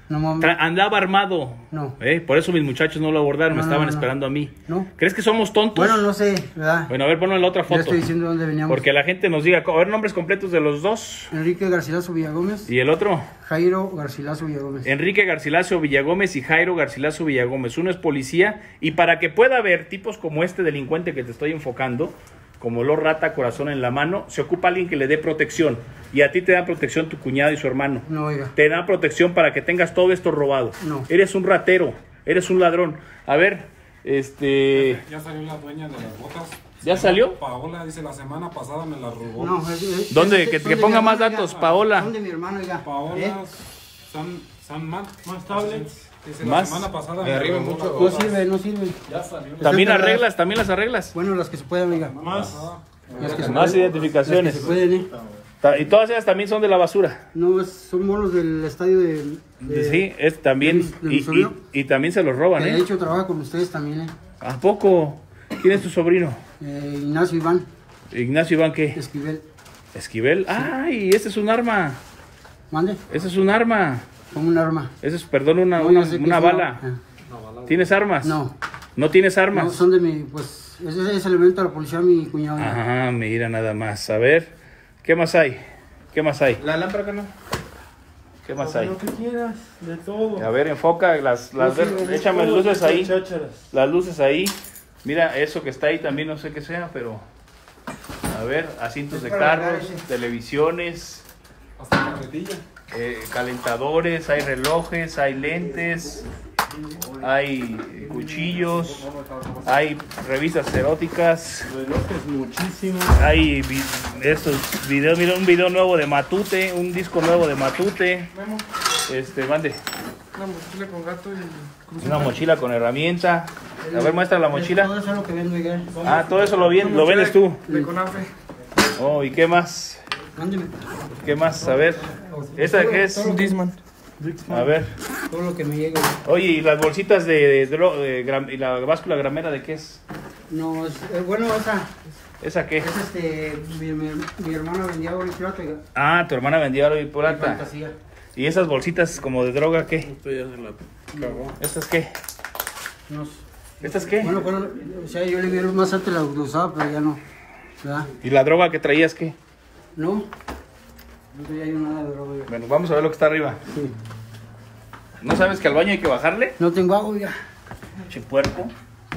No, mames. Tra- andaba armado. No. ¿Eh? Por eso mis muchachos no lo abordaron, No, me estaban no, no. esperando a mí. No. ¿Crees que somos tontos? Bueno, no sé, ¿verdad? Bueno, a ver, ponme la otra Ya foto. estoy diciendo dónde veníamos. Porque la gente nos diga, a ver, nombres completos de los dos. Enrique Garcilaso Villagómez, Y el otro, Jairo Garcilaso Villagómez. Enrique Garcilaso Villagómez y Jairo Garcilaso Villagómez. Uno es policía y para que pueda haber tipos como este delincuente que te estoy enfocando, como Lord Rata, corazón en la mano, se ocupa alguien que le dé protección. Y a ti te da protección tu cuñado y su hermano. No, oiga. Te da protección para que tengas todo esto robado. No. Eres un ratero, eres un ladrón. A ver, este... Ya salió la dueña de las botas. ¿Ya salió? Paola dice la semana pasada me las robó. No, es- es- ¿Dónde? es- Que- son que de ponga mi más hermano, datos, oiga. Paola. Son de mi hermano, oiga. Paola ¿Eh? San, San Man, más tablets. Dice Más. la semana pasada Me me arriba robó mucho. las No botas. sirve, no sirve. También Está arreglas, también las arreglas. Bueno, las que se puedan, oiga. Más, Las que se más pueden- identificaciones. las que se pueden, ¿eh? Ta- Y todas ellas también son de la basura. No, es- son bonos del estadio de... de- Sí, es también. de- de mi Y, y, sobrino. y también se los roban, que de ¿eh? hecho trabaja con ustedes también, ¿eh? ¿A poco? ¿Quién es tu sobrino? Eh, Ignacio Iván Ignacio Iván, ¿qué? Esquivel. Esquivel. ¡Ay! Ese es un arma. Mande, Ese es un arma. como un arma. Ese es, perdón, una, No, una, yo sé que una es bala. Ah, ¿Tienes armas? No, ¿No tienes no, armas? son de mi, pues, ese es el elemento de la policía, mi cuñado. Ajá, mira nada más. A ver, ¿qué más hay? ¿Qué más hay? La lámpara que no. ¿Qué más hay? Lo que quieras, de todo. A ver, enfoca las, las ver- échame luces ahí. Las luces ahí. Mira, eso que está ahí también no sé qué sea, pero a ver, asientos de carros, televisiones, Hasta carretilla. eh, calentadores, hay relojes, hay lentes, hay cuchillos, hay revistas eróticas, hay vi- estos videos, mira un video nuevo de Matute, un disco nuevo de Matute, este, mande, Una mochila con gato y una mochila con herramienta, a ver, muestra la Todo mochila, eso es lo que vendo, oiga. ah, todo eso lo, vien- lo vendes tú, de Conafe. oh, ¿y qué más? Mándeme ¿Qué más? A ver, ¿esta qué es? A ver, todo lo que me llegue. oiga. oye, ¿y las bolsitas de, de dro- de gram- y la báscula gramera de qué es? No, es, eh, bueno, esa, ¿Esa qué? es este, mi, mi, mi hermana vendía oro y plata, oiga. Ah, tu hermana vendía oro y Y plata. fantasía. ¿Y esas bolsitas como de droga qué? ¿Estas qué? No sé. ¿Estas qué? Bueno, bueno, o sea, yo le vi más antes la usaba, pero ya no. ¿Verdad? ¿Y la droga que traías qué? No, no traía yo nada de droga, oiga. Bueno, vamos a ver lo que está arriba. Sí. ¿No sabes que al baño hay que bajarle? No tengo agua, oiga. Che puerco.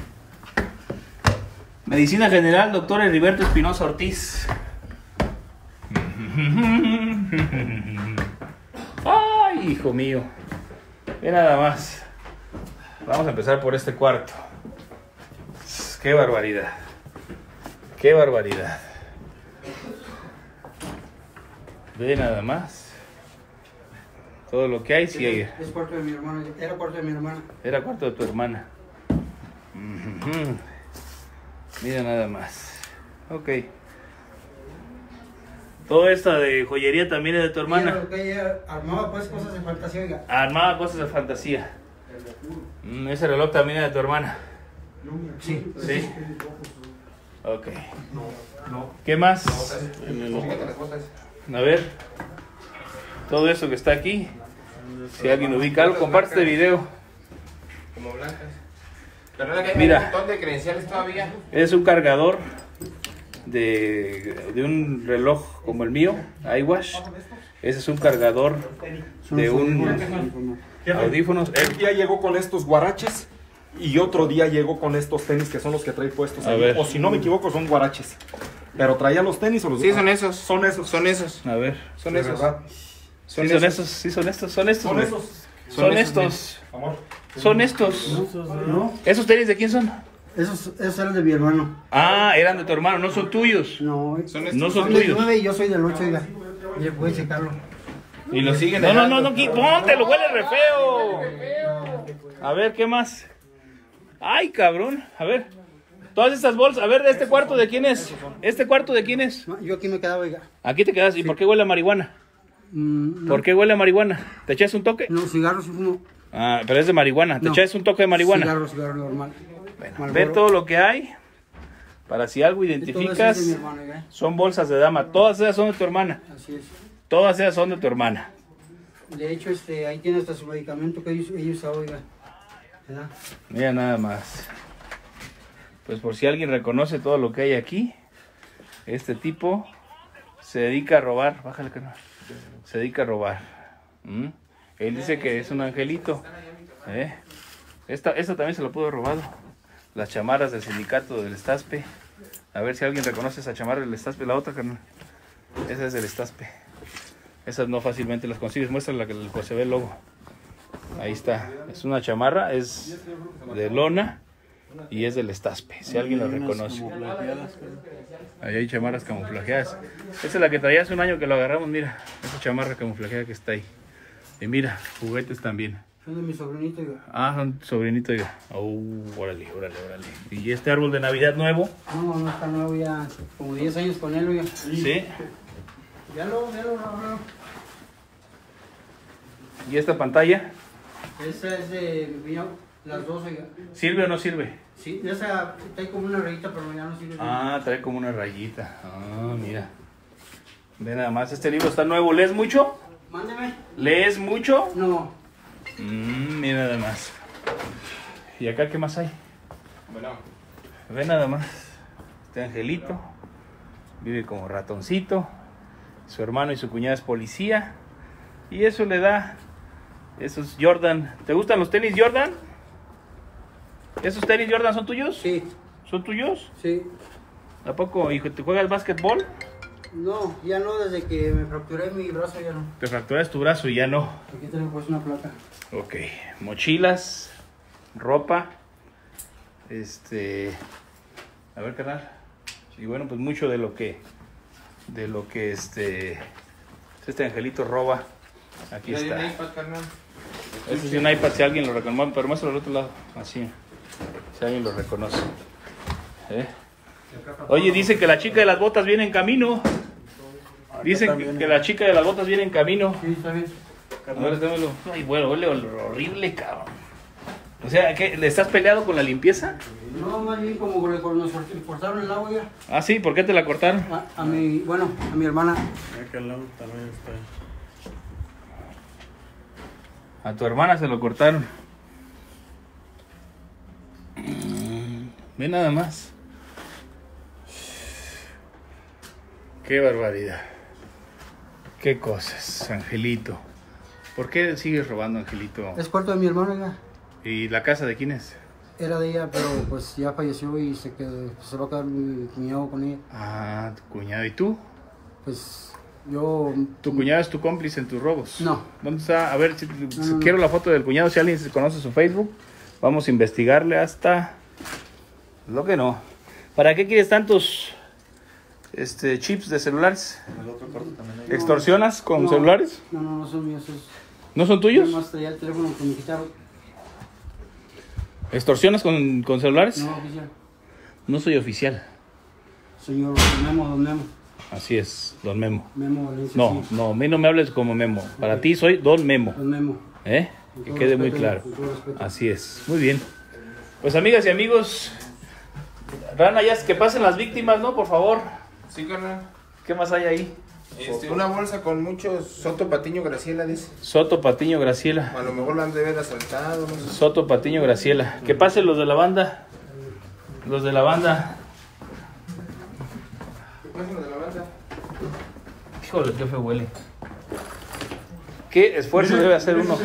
Medicina General, doctor Heriberto Espinosa Ortiz. Ay, hijo mío. Ve nada más. Vamos a empezar por este cuarto. Qué barbaridad. Qué barbaridad. Ve nada más. Todo lo que hay, sí hay. Es cuarto de mi hermana, era cuarto de mi hermana. Era cuarto de tu hermana. Ujú. Mira nada más. Ok. Todo esta de joyería también es de tu Ella, hermana. lo que ella armaba pues cosas de fantasía, oiga. Armaba cosas de fantasía. Mm, ese reloj también es de tu hermana. Sí. Sí. Ok. ¿Qué más? Fíjate las botas. A ver. Todo eso que está aquí. Si alguien ubica algo, comparte este video. Como blancas. Pero no, que hay Mira. un montón de credenciales todavía. Es un cargador de, de un reloj como el mío, iWatch. Ese es un cargador de un audífonos. Un día llegó con estos guaraches y otro día llegó con estos tenis que son los que trae puestos A ahí. ver. O si no me equivoco son guaraches. Pero traía los tenis o los Sí, son esos. Son esos. Son esos. A ver. Son De esos. verdad. Sí, son estos, sí, son estos, son estos. Son güey. esos. Son Son esos, estos. Amor. Son estos. No, ¿Esos tenis de quién son? esos, esos eran de mi hermano. Ah, eran de tu hermano, no son tuyos. No, Son No estos. son son del tuyos. nueve y yo soy del ocho, oiga. Ya puedes checarlo. Y lo siguen No, no, dejando. no, no, qui- póntelo, huele re feo. A ver, ¿qué más? Ay, cabrón. A ver. Todas estas bolsas. A ver, ¿este cuarto de quién es? ¿Este cuarto de quién es? Yo aquí me quedaba, oiga. Aquí te quedas. ¿Y por qué huele a marihuana? Mm, no, ¿Por qué huele a marihuana? ¿Te echas un toque? no, cigarros sí fumo. Ah, pero es de marihuana. ¿Te No. echas un toque de marihuana? Cigarro, cigarro normal. Bueno, ve todo lo que hay. Para si algo Y todo eso es de mi identificas, hermano, oiga. son bolsas de dama. Todas ellas son de tu hermana. Así es. Todas ellas son de tu hermana. De hecho, este, ahí tiene hasta su medicamento que ellos, ellos oigan. ¿Verdad? Mira nada más. Pues por si alguien reconoce todo lo que hay aquí, este tipo se dedica a robar. Bájale, carnal. Se dedica a robar. ¿Mm? Él dice que es un angelito. ¿Eh? Esta, esto también se lo pudo haber robado. Las chamarras del sindicato del Estaspe. A ver si alguien reconoce esa chamarra del Estaspe. La otra, carnal. Esa es del Estaspe. Esas no fácilmente las consigues. Muestra la que pues, se ve el logo. Ahí está. Es una chamarra. Es de lona. Y es del Estaspe. Si alguien lo reconoce. Ahí hay chamarras camuflajeadas. Esta es la que traía hace un año que lo agarramos. Mira. Esa chamarra camuflajeada que está ahí. Y mira. Juguetes también. Son de mi sobrinito. Oiga. Ah, son sobrinito. Oiga. Oh, órale, órale, órale. ¿Y este árbol de Navidad nuevo? No, no está nuevo ya. Como diez años con él, oiga. Sí. Ya lo, ya lo, lo. ¿Y esta pantalla? Esa es de mío, las dos, oiga. ¿Sirve o no sirve? Sí, esa trae como una rayita, pero ya no sirve. Ah, trae como una rayita. Ah, mira. Ve nada más, este libro está nuevo. ¿Lees mucho? Mándeme. ¿Lees mucho? No. Mm, mira nada más. ¿Y acá qué más hay? Bueno. Ve nada más. Este angelito. Vive como ratoncito. Su hermano y su cuñada es policía. Y eso le da... Esos Jordan. ¿Te gustan los tenis Jordan? ¿Esos tenis Jordan son tuyos? Sí. ¿Son tuyos? Sí. ¿A poco, hijo, te juegas básquetbol? No, ya no, desde que me fracturé mi brazo ya no. Te fracturas tu brazo y ya no. Aquí tengo pues una placa. Ok. Mochilas, ropa. Este... A ver, carnal. Y bueno, pues mucho de lo que... De lo que este... Este angelito roba. Aquí Mira, está. un iPad, carnal. Este es un iPad si alguien lo reconoce. Pero muéstralo al otro lado. Así. Si alguien lo reconoce. ¿Eh? Oye, dice que la chica de las botas viene en camino. Dicen que, que la chica de las botas viene en camino. Sí, está bien. A ver, démelo. Ay, bueno, huele horrible, cabrón. O sea, ¿qué? ¿Le estás peleado con la limpieza? No, más bien como que cuando nos cortaron el agua ya. Ah, sí, ¿por qué te la cortaron? A, a mi, bueno, a mi hermana. Acá al lado también está. A tu hermana se lo cortaron. Mm, Ve nada más. Qué barbaridad. Qué cosas, Angelito. ¿Por qué sigues robando, Angelito? Es cuarto de mi hermana ya. ¿Y la casa de quién es? Era de ella, pero pues ya falleció y se quedó, se va a quedar mi cuñado con ella. Ah, tu cuñado. ¿Y tú? Pues yo... ¿Tu cuñado es tu cómplice en tus robos? No. ¿Dónde está? A ver, si, si no, quiero no. la foto del cuñado. Si alguien se conoce su Facebook, vamos a investigarle hasta... Lo que no. ¿Para qué quieres tantos este, chips de celulares? ¿Extorsionas con No. celulares? No, no, no son míos. Es, ¿No son tuyos? no, hasta ya el teléfono que me quitaron. ¿Extorsionas con, con celulares? No, oficial. No soy oficial. Señor Memo, don Memo. Así es, don Memo. Memo Valencia. No, sí. no, a mí no me hables como Memo. Para ti soy don Memo. Don Memo. ¿Eh? Con Que todo quede muy respeto, claro. con todo respeto. Así es. Muy bien. Pues amigas y amigos, Rana, ya que pasen las víctimas, ¿no? Por favor. Sí, carnal. ¿Qué más hay ahí? Este, una bolsa con muchos Soto Patiño Graciela, dice. Soto, Patiño, Graciela. A lo mejor la han de haber asaltado, no sé. Soto, Patiño, Graciela. Que pasen los de la banda. Los de la banda. ¿Qué pasa lo de la banda? Híjole, qué feo huele. ¿Qué esfuerzo debe hacer uno?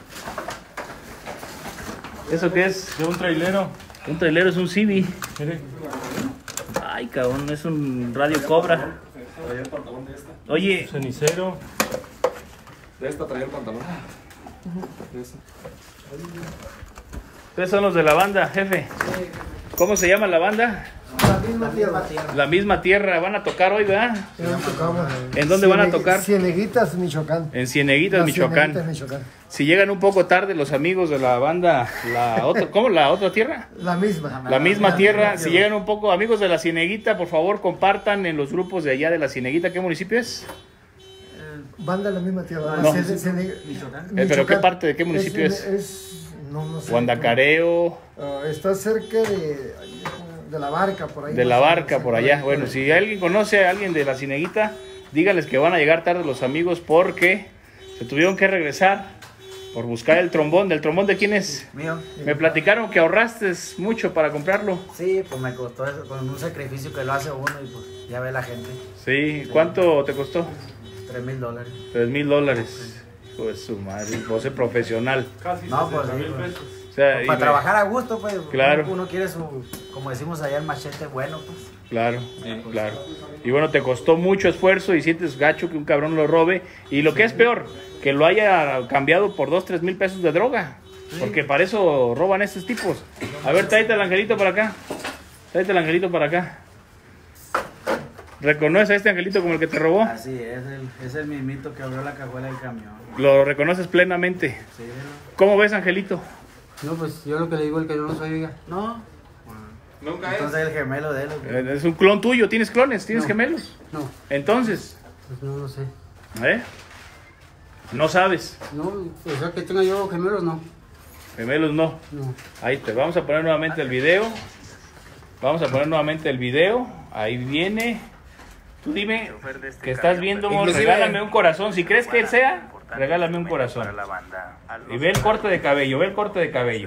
¿Eso qué es? De un trailero. Un trailero, es un C B. Mire. Ay, cabrón, es un Radio Cobra. Traía el pantalón de esta. Oye, Cenicero. De esta traía el pantalón. De esta. ustedes son los de la banda, jefe. ¿Cómo se llama la banda? La misma tierra. La misma tierra. Van a tocar hoy, ¿verdad? Ya tocamos. ¿En dónde van a Cieneg- tocar? Cieneguitas, Michoacán. En Cieneguitas, Las Michoacán. Cieneguitas, Michoacán. Si llegan un poco tarde los amigos de la banda, la otra, ¿cómo? ¿La otra tierra? La misma. La misma tierra. misma Si llegan un poco, amigos de la Cieneguita, por favor, compartan en los grupos de allá de la Cieneguita. ¿Qué municipio es? Banda de la misma tierra. No. Ciene- Ciene- Eh, ¿pero qué parte de qué municipio es? Es, no, no sé. Guandacareo, Ah, está cerca de, de la barca, por ahí. de la más o barca, menos, por allá. Bueno, si alguien conoce a alguien de la Cieneguita, díganles que van a llegar tarde los amigos porque se tuvieron que regresar por buscar el trombón. ¿Del trombón de quién es? Mío. Me platicaron que ahorraste mucho para comprarlo. Sí, pues me costó eso, con un sacrificio que lo hace uno y pues ya ve la gente. Sí, ¿cuánto te costó? Tres mil dólares. Tres mil dólares. Hijo de su madre, vos es profesional. Casi No, pues, sesenta mil sí, pues. pesos. O sea, Para y me- trabajar a gusto, pues. Claro. Uno, uno quiere su, como decimos allá, el machete bueno, pues. Claro, claro. Y bueno, te costó mucho esfuerzo y sientes gacho que un cabrón lo robe. Y lo que es peor, que lo haya cambiado por dos, tres mil pesos de droga. Porque para eso roban estos tipos. A ver, tráete el angelito para acá. Tráete el angelito para acá. ¿Reconoces a este angelito como el que te robó? Así es, el, es el mismito que abrió la cajuela del camión. Lo reconoces plenamente. Sí, ¿Cómo ves, angelito? No, pues yo lo que le digo es que yo no soy, oiga. no. Nunca Entonces el gemelo de él. Eh, Es un clon tuyo, ¿tienes clones? ¿Tienes No. gemelos? No, Entonces, pues no lo sé. ¿eh? No sabes. No, o sea que tenga yo gemelos, no. Gemelos no. No. Ahí te vamos a poner nuevamente el video. Vamos a poner nuevamente el video. Ahí viene. Tú dime que estás viendo, Inclusive- regálame un corazón. Si crees que él sea, regálame un corazón. Y ve el corte de cabello, ve el corte de cabello.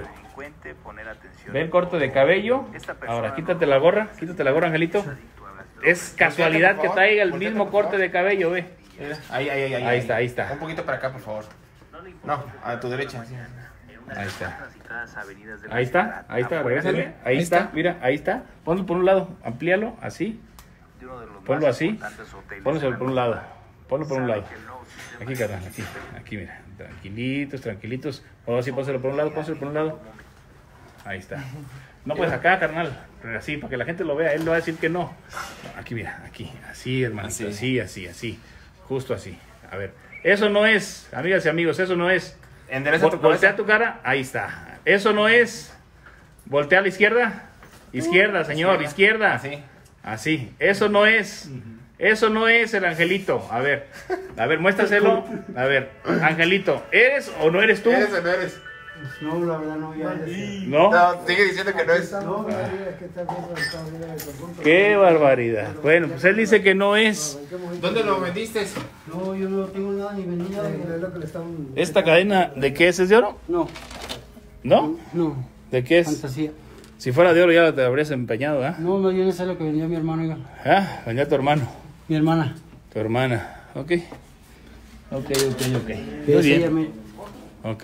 Ve el corte de cabello. Ahora, quítate la gorra, quítate la gorra, Angelito. Es casualidad que traiga el mismo corte de cabello, ve. Mira, ahí, ahí, ahí, ahí. Ahí está, ahí está. Un poquito para acá, por favor. No, a tu derecha. Ahí está. Ahí está, ahí está, regrésale. Ahí está, mira, ahí está. Ponlo por un lado, amplíalo, así. Ponlo así. Ponlo por un lado. Ponlo por un lado. Aquí, carnal, aquí. Aquí, mira. Tranquilitos, tranquilitos. Ahora sí, pónselo por un lado, pónselo por un lado. Ahí está. No, pues acá, carnal. Así, para que la gente lo vea. Él le va a decir que no. Aquí, mira, aquí. Así, hermanito. Así, así, así. Justo así. A ver. Eso no es, amigas y amigos, eso no es. Endereza tu Vol- Voltea cabeza. tu cara. Ahí está. Eso no es. Voltea a la izquierda. Izquierda, señor, izquierda. Así. Así. Eso no es. Eso no es el angelito. A ver. A ver, muéstraselo. A ver, angelito, ¿eres o no eres tú? ¿Eres o no eres? Pues no, la verdad no, ya. ¿No? No, sigue diciendo que no es. No, ya digas que está viendo, está viendo el conjunto. Qué barbaridad. Bueno, pues él dice que no es. ¿Dónde lo vendiste? No, yo no tengo nada ni venía. Es lo que le están... ¿Esta cadena de qué es? ¿Es de oro? No, ¿No? no, ¿De qué es? fantasía. Si fuera de oro ya te habrías empeñado, ¿ah? No, más bien es lo que vendía mi hermano, oiga. Ah, venía tu hermano, Mi hermana. tu hermana. Ok. Ok, ok, ok. Que Muy es ella, bien. me- Ok.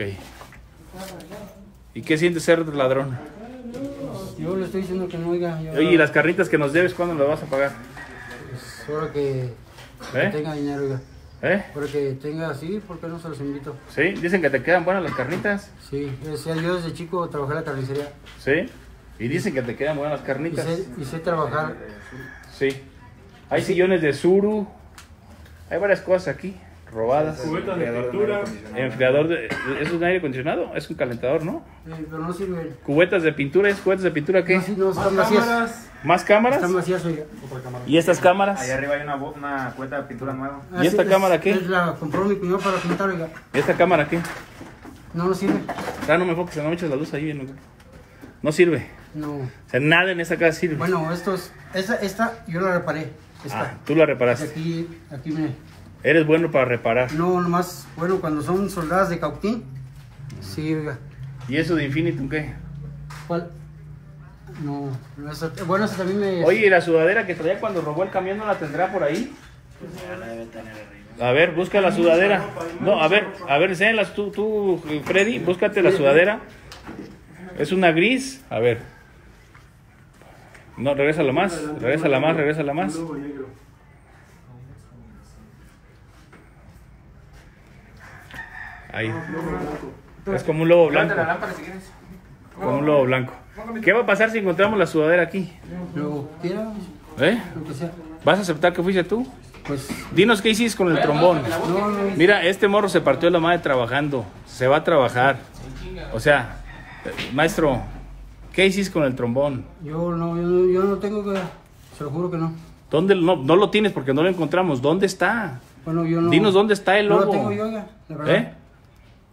¿Y qué sientes ser ladrón? Yo le estoy diciendo que no, oiga. Yo, Oye, ¿y las carnitas que nos debes cuándo las vas a pagar? Solo que, que ¿Eh? tenga dinero, oiga. ¿Eh? Para que tenga así, ¿por qué no se los invito? ¿Sí? Dicen que te quedan buenas las carnitas. Sí, decía, yo desde chico trabajé en la carnicería. ¿Sí? Y dicen que te quedan buenas las Y carnitas. sé, y sé trabajar. Sí. Hay sillones de suru. Hay varias cosas aquí robadas. Cubetas de pintura. Enfriador de... ¿Es un aire acondicionado? Es un calentador, ¿no? Eh, pero no sirven. ¿Cubetas de pintura? ¿Es cubetas de pintura qué? No, sí, no, están vacías. Cámaras. ¿Más cámaras? Están vacías, oiga. ¿Y estas cámaras? Allá arriba hay una, bo- una cueta de pintura nueva. ¿Y esta sí, cámara es- qué? es la compró mi cuñado para pintar, oiga. ¿Y esta cámara qué? No, no sirve. Ah, no me enfoques, no me eches la luz ahí. No, no sirve. No. O sea, nada en esta casa sirve. Bueno, estos, esta, esta yo la reparé. Esta. Ah, tú la reparaste. Aquí, aquí me. Eres bueno para reparar. No, nomás, bueno, cuando son soldadas de cautín. Sí, oiga. ¿Y eso de Infinitum qué? ¿Cuál? No, no esa- bueno, esa también me. Oye, ¿y la sudadera que traía cuando robó el camión no la tendrá por ahí? A ver, busca la sudadera. No, a ver, a ver, enséñalas tú, tú, Freddy, búscate la sudadera. Es una gris, a ver. No, regrésala más, regrésala más, regrésala más. Ahí. Es como un lobo blanco. la lámpara si quieres. Como un lobo blanco. ¿Qué va a pasar si encontramos la sudadera aquí? Lo quiera, ¿Eh? lo que sea. ¿Vas a aceptar que fuiste tú? Pues. Dinos qué hiciste con el trombón. No, no, Mira, este morro se partió la madre trabajando. Se va a trabajar. O sea, eh, maestro, ¿qué hiciste con el trombón? yo no, yo no, yo no tengo que. Se lo juro que no. ¿Dónde? No, no lo tienes porque no lo encontramos. ¿Dónde está? Bueno, yo no. Dinos dónde está el No lobo. lo tengo yo, oiga, la verdad. ¿Eh?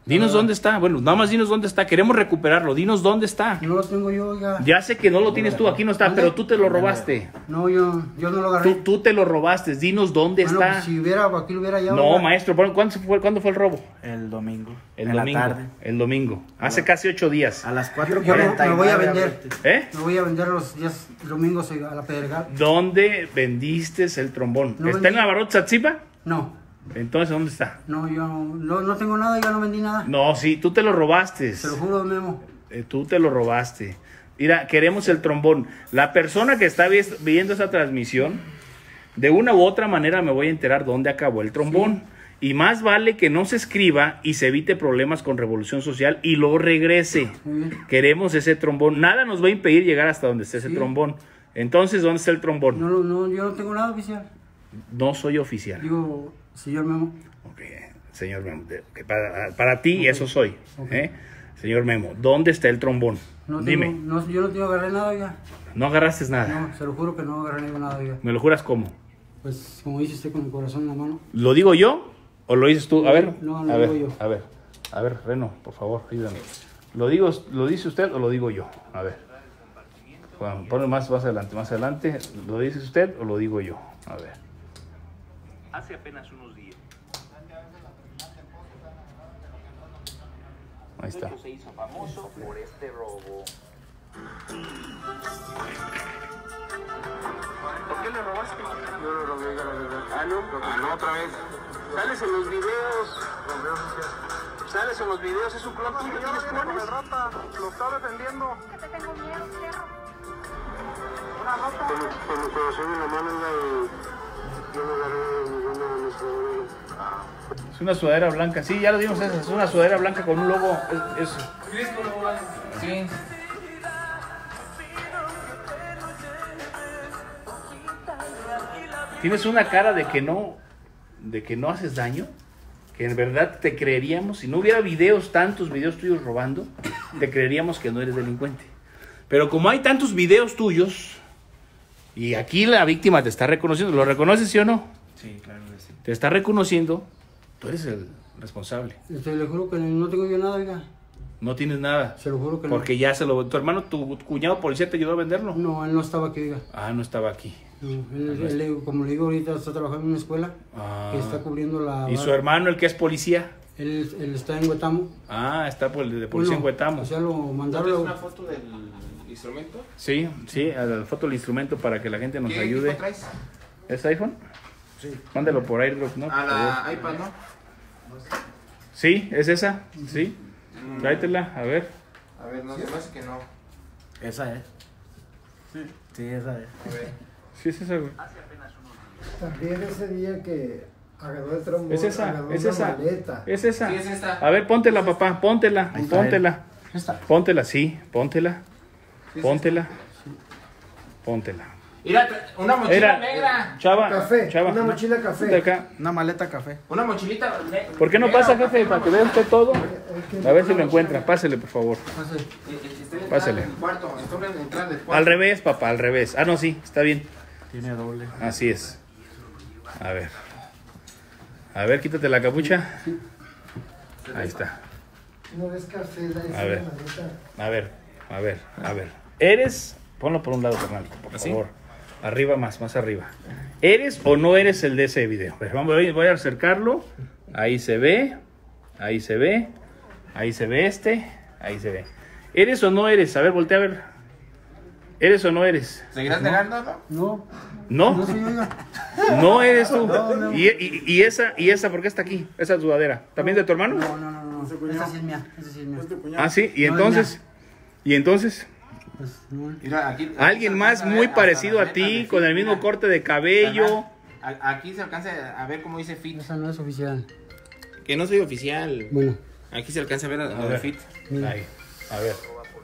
Dinos dónde está. Bueno, nada más dinos dónde está. Queremos recuperarlo. Dinos dónde está. No lo tengo yo, oiga. Ya sé que no lo tienes tú, aquí no está, ¿Dónde? pero tú te lo robaste. No, yo, yo no lo agarré. Tú, tú te lo robaste. Dinos dónde Bueno, está. pues, si hubiera, aquí lo hubiera ya. No, oiga. maestro, ¿cuándo fue, ¿cuándo fue el robo? El domingo. El en domingo. la tarde. El domingo. Hace casi ocho días. A las Yo cuatro me, cuarenta y me voy a nueve. vender. ¿Eh? Me voy a vender los días domingos a la Pedregal. ¿Dónde vendiste el trombón? No ¿Está vendí. en la Barot Satsipa? No, Entonces, ¿dónde está? no, yo no, no, no tengo nada, ya no vendí nada. No, sí, tú te lo robaste. Se lo juro, Memo. Eh, tú te lo robaste. Mira, queremos el trombón. La persona que está vi- viendo esa transmisión, de una u otra manera me voy a enterar dónde acabó el trombón. Y más vale que no se escriba y se evite problemas con Revolución Social y luego regrese. Muy bien. Queremos ese trombón. Nada nos va a impedir llegar hasta donde esté ese Sí. trombón. Entonces, ¿dónde está el trombón? No, no, yo no tengo nada oficial. No soy oficial. Digo, señor Memo. Ok, señor Memo. de- ok, para, para ti, Ok. eso soy. Ok. ¿eh? Señor Memo, ¿dónde está el trombón? No Dime, tengo, no, yo no tengo agarré nada, oiga. no agarraste nada. No, se lo juro que no agarré nada, oiga. ¿Me lo juras cómo? Pues, como dice usted, con el corazón en la mano. ¿Lo digo yo o lo dices tú? A ver, No, lo a ver, digo yo. a ver, a ver, Reno, por favor, ayúdame. ¿Lo digo, lo dice usted o lo digo yo? A ver. Bueno, ponle más, más adelante, más adelante. ¿Lo dice usted o lo digo yo? A ver. Hace apenas unos días. Ahí está. Se hizo famoso por este robo. ¿Por qué le robaste? Yo lo robé, ya la verdad. Ah, no. Ah, no, otra vez. Sales en los videos. Sales en los videos, es un plan tuyo. ¿Qué les pones? rata, lo está defendiendo. Que te tengo miedo, perro. Una rata. Con, con el corazón en la mano, y yo no agarré ninguna de mis jugadores. Es una sudadera blanca. Sí, ya lo dimos esa. Es una sudadera blanca con un logo. Es, es- Sí. Tienes una cara de que no, de que no haces daño, que en verdad te creeríamos, si no hubiera videos, tantos videos tuyos robando, te creeríamos que no eres delincuente. Pero como hay tantos videos tuyos, y aquí la víctima te está reconociendo, ¿lo reconoces sí o no? Sí, claro que sí. Te está reconociendo, tú eres el responsable. Este, le juro que no tengo yo nada, oiga. No tienes nada. Se lo juro que no. Porque ya se lo... ¿Tu hermano, tu cuñado policía te ayudó a venderlo? No, él no estaba aquí, oiga. Ah, no estaba aquí. No, él, él, él, como le digo ahorita, está trabajando en una escuela Ah. que está cubriendo la... ¿Y su hermano, el que es policía? Él, él está en Huetamo. Ah, está por el de policía en Bueno, Huetamo. O sea, lo ¿No mandaron... tienes una foto del instrumento? Sí, sí, a la foto del instrumento para que la gente nos ¿Qué ayude. equipo traes? ¿Es iPhone? Sí. Mándalo por AirDrop, ¿no? A Por la favor. iPad, ¿no? Sí, es esa. Sí. Tráetela, a ver. A ver, no, se me hace que no. Esa es. Sí. Sí, esa es. A ver. Sí, es esa, güey. También ese día que agarró el trombón. Es esa, agarró es una esa. maleta. Es esa. Sí, es esta. A ver, póntela, papá, póntela, Ahí está, póntela. Esta. Póntela, sí, póntela. Sí, sí, Póntela. Póntela. Mira, tra- una mochila Era, negra. Chava, Café, chava. una mochila café. Ponte acá. Una maleta café. Una mochilita negra. ¿Por qué no pasa, jefe? Para que vea usted todo. A ver si lo encuentra. Pásele, por favor. Pase. Pásale. En el cuarto, estoy en la entrada del cuarto. Al revés, papá, al revés. Ah, no, sí, está bien. Tiene doble. Así es. A ver. A ver, quítate la capucha. Ahí está. No ves café, la esa A ver. maleta. A ver, a ver, a ver. ¿Eres? Ponlo por un lado, carnal, por ¿Así? favor. Arriba más, más arriba. ¿Eres o no eres el de ese video? A ver, vamos, voy voy a acercarlo. Ahí se ve. Ahí se ve. Ahí se ve este. Ahí se ve. ¿Eres o no eres? A ver, voltea a ver. ¿Eres o no eres? ¿Seguirás negando, no? No, ¿No? no soy, oiga. No eres tú. No, no. ¿Y, y, y esa, ¿Y esa por qué está aquí? Esa sudadera. ¿También de tu hermano? No, no, no, no. Esa sí es mía, esa sí es mía. Ah, sí. ¿Y No, es entonces? ¿Y entonces? Pues, no. Mira, aquí, Alguien aquí se más alcanza a muy ver hasta parecido las a ti, letras de con el Fit, mismo mira. corte de cabello. Carnal, a- Aquí se alcanza a ver cómo dice fit. Esa no es oficial. Que no soy oficial. Bueno, Aquí se alcanza a ver a, A a ver. fit. mira. Ahí. A ver.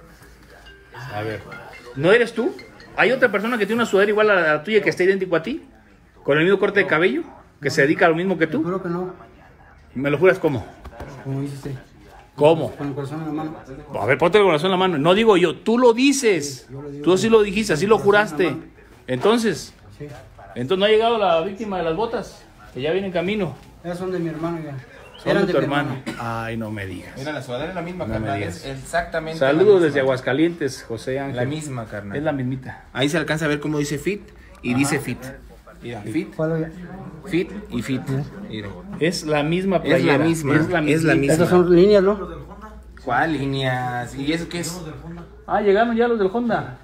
A ver. ¿No eres tú? ¿Hay otra persona que tiene una sudadera igual a la tuya que está idéntico a ti? ¿Con el mismo corte de cabello? ¿Que se dedica a lo mismo que Te tú? juro que no. ¿Me lo juras cómo? Como dice usted. ¿Cómo? Con el corazón en la mano. A ver, ponte el corazón en la mano. No digo yo, tú lo dices. Tú así lo dijiste, así lo juraste. Entonces, Sí. entonces no ha llegado la víctima de las botas, que ya viene en camino. Esas son de mi hermano ya. Son Eran de de tu mi hermano. hermano. Ay, no me digas. Mira, la sudadera es la misma, No me carnal. digas. Es exactamente la Saludos misma. desde Aguascalientes, José Ángel. La misma, carnal. Es la mismita. Ahí se alcanza a ver cómo dice fit y Ajá. dice fit. Mira, fit, ¿Cuál? fit y fit. Mira. Es la misma Es playera. la misma, Es la, es la misma. Esas son líneas, ¿no? ¿Cuál líneas? ¿Y eso qué es? Ah, llegaron ya los del Honda.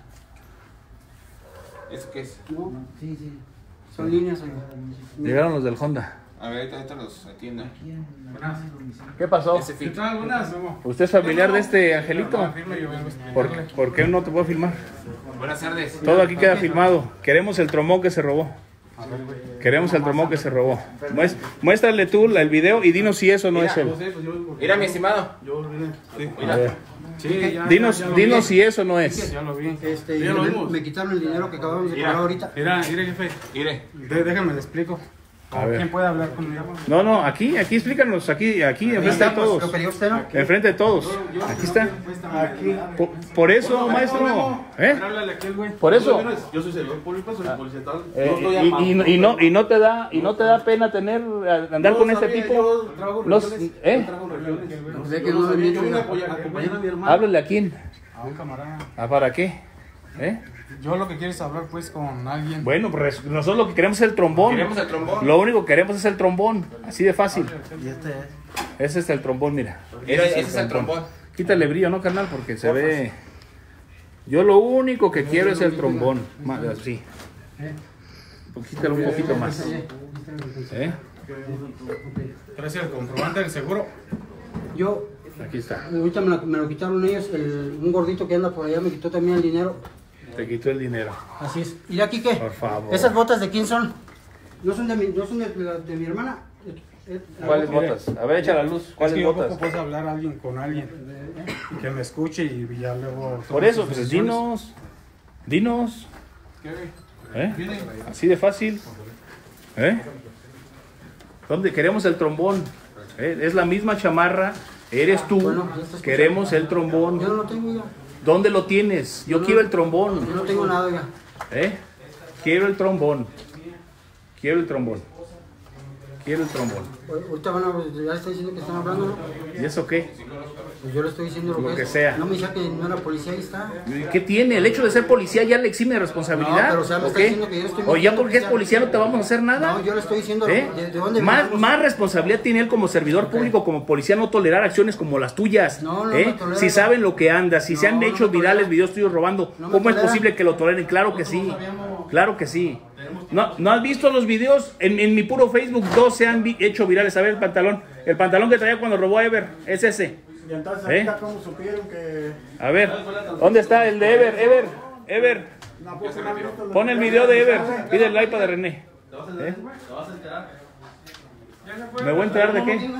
¿Eso qué es? No, sí, sí. Son líneas. oiga. Llegaron los del Honda. A ver, ahorita, ahorita los atiendo. ¿Qué pasó? Ese fit. ¿Usted es familiar de este Angelito? ¿Por, ¿Por qué no te puedo filmar? Buenas tardes. Todo aquí queda filmado. Queremos el trombón que se robó. Queremos el trombón que se robó. Muest- Muéstrale tú la- el video y dinos si eso no es él. Mira, mi estimado. A ver. Dinos, dinos si eso no es. Ya lo vi. Este, Ya lo me, vimos. me quitaron el dinero que acabamos de Mira. cobrar ahorita. Mira, mire, jefe. Mire. De- déjame le explico. A ver. ¿Quién puede hablar conmigo? No, no, aquí, aquí explícanos, aquí, aquí, enfrente de todos. Lo que dijo usted, ¿no? Enfrente de todos. Aquí está. Aquí. Por, por eso, maestro. ¿Eh? Háblale a aquel güey. Por eso. Yo soy servidor público, soy policía tal. Eh, Yo estoy y, armado. y- y no, y no te da, y no te da pena tener, andar Yo con este sabía, tipo. Yo trabajo Los, regiones, ¿eh? yo trabajo regiones. O sea que Yo no no sabía, le yo vine a miento, apoyar- a acompañar a mi hermano. Háblale a quién. A un camarada. ¿Ah, para qué? ¿Eh? Yo lo que quiero es hablar pues con alguien. Bueno, pues nosotros lo que queremos es el trombón. Queremos el trombón. Lo único que queremos es el trombón. Así de fácil. Y este es. Ese es el trombón, mira. Mira, ese es el trombón. Quítale brillo, ¿no, carnal? Porque se ve... Yo lo único que quiero es el trombón. Ma- Así. Quítalo un poquito más. ¿Eh? ¿Traes el comprobante del seguro? Yo, Aquí está. ahorita me lo, me lo quitaron ellos, el- un gordito que anda por allá me quitó también el dinero. Te quito el dinero. Así es. ¿Y de aquí qué? Por favor. ¿Esas botas de quién son? ¿No son de mi, no son de, la- de mi hermana? Eh, eh, ¿Cuáles botas? A ver, echa la luz. Es ¿Cuáles que yo botas? poco puedo hablar a alguien con alguien que me escuche y ya luego... Por eso, pues dinos. Dinos. ¿Eh? Así de fácil. ¿Eh? ¿Dónde queremos el trombón? ¿Eh? Es la misma chamarra. Eres tú. Bueno, ya estás Queremos el Yo trombón. no lo tengo ya. ¿Dónde lo tienes? Yo no- quiero el trombón. Yo no tengo nada ya. ¿Eh? Quiero el trombón. Quiero el trombón. Quiero el trombón. Ahorita van a, ya está diciendo que están hablando, ¿no? ¿Y eso qué? Pues yo le estoy diciendo lo, Lo que es. sea. No me decía que no era policía, ahí está. ¿Qué tiene? ¿El hecho de ser policía ya le exime de responsabilidad? No, pero, o sea, me ¿O está qué? diciendo que yo estoy ¿O ya mintiendo, porque es oficial. policía no te vamos a hacer nada? No, yo le estoy diciendo ¿Eh? de, de dónde más, venimos. más responsabilidad tiene él como servidor público, como policía, no tolerar acciones como las tuyas. No, no ¿eh? me tolera, si no. saben lo que anda, si se han No, hecho no me virales tolera. videos tuyos robando, No me ¿cómo es tolera. posible que lo toleren? Claro que sí. Claro que sí. ¿No, ¿no has visto los videos? En, en mi puro Facebook, dos se han vi- hecho virales. A ver el pantalón. El pantalón que traía cuando robó a Ever. Es ese. Y entonces, ¿Eh? ahorita, ¿cómo supieron que.? A ver. ¿Dónde está el de Ever? Ever. Ever. No, pues, una minuto lo- Pon el video de Ever. Pide el iPad de René. ¿Eh? ¿Me voy a enterar de qué?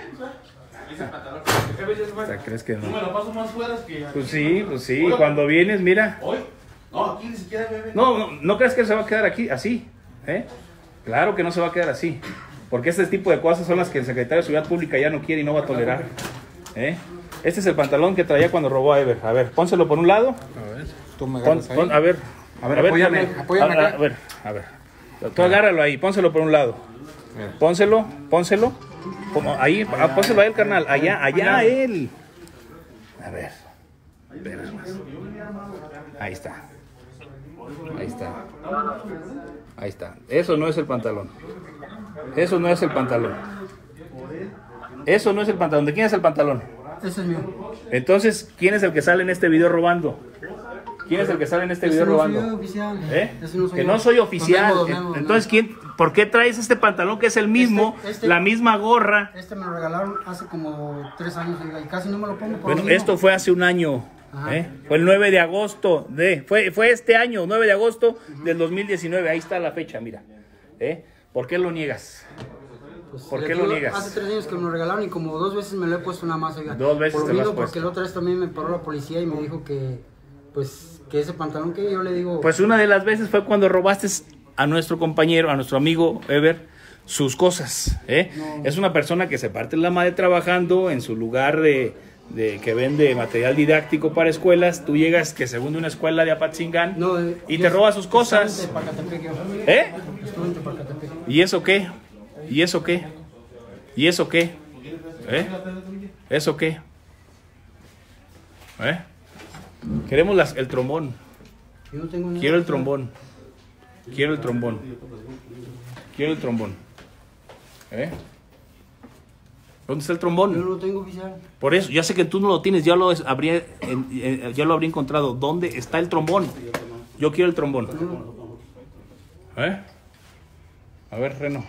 O sea, ¿crees que Yo me no? lo paso más fuera que. Pues sí, pues sí. Cuando vienes, mira. Hoy. No, aquí ni siquiera bebe. No, no, no creas que se va a quedar aquí así. ¿Eh? Claro que no se va a quedar así. Porque este tipo de cosas son las que el secretario de Seguridad Pública ya no quiere y no va a tolerar. ¿Eh? Este es el pantalón que traía cuando robó a Ever. A ver, pónselo por un lado. A ver, tú me Pon- agarras ahí. pon- a ver, A ver, apóyame, carnal. apóyame a, a- acá. a ver, a ver. Tú agárralo ahí, pónselo por un lado. Pónselo, pónselo. Como ahí, ah, pónselo a él, carnal. Allá, allá a él. A ver. Espera más. Ahí está. Ahí está. Ahí está. Eso no es el pantalón. Eso no es el pantalón. Eso no es el pantalón. ¿De quién es el pantalón? Ese es mío. Entonces, ¿quién es el que sale en este video robando? ¿Quién es el que sale en este Ese video no soy robando? yo, oficial. ¿Eh? Ese no soy Que yo. no soy oficial. Don Memo, don Memo, Entonces, ¿quién, ¿por qué traes este pantalón que es el mismo, Este- este- la misma gorra? Este me lo regalaron hace como tres años oiga, y casi no me lo pongo por Bueno, lo mismo. esto fue hace un año. Ajá. ¿eh? Fue el nueve de agosto. De, fue, fue este año, nueve de agosto del dos mil diecinueve. Ahí está la fecha, mira. ¿Eh? ¿Por qué lo niegas? Pues, ¿Por le qué lo digo, niegas? Hace tres años que me lo regalaron y como dos veces me lo he puesto nada más, oiga. Dos veces Por lo te lo has mismo, puesto. porque la otra vez también me paró la policía y me dijo que, pues, que ese pantalón que yo le digo... Pues una de las veces fue cuando robaste a nuestro compañero, a nuestro amigo Ever, sus cosas. ¿eh? No. Es una persona que se parte la madre trabajando en su lugar de, de que vende material didáctico para escuelas. Tú llegas que según una escuela de Apatzingán No, eh, y yo te roba sus estaba cosas. en Tepacatepec, yo. ¿Eh? Estuve en Tepacatepec. ¿Y eso qué? ¿Y eso qué? ¿Y eso qué? ¿Eh? ¿Eso qué? ¿Eh? Queremos las, el trombón. Yo no tengo nada. Quiero el trombón. Quiero el trombón. Quiero el trombón. ¿Eh? ¿Dónde está el trombón? Yo no lo tengo, oficial. Por eso, ya sé que tú no lo tienes, ya lo es- habría, en- en- ya lo habría encontrado. ¿Dónde está el trombón? Yo quiero el trombón. ¿Eh? A ver, Reno.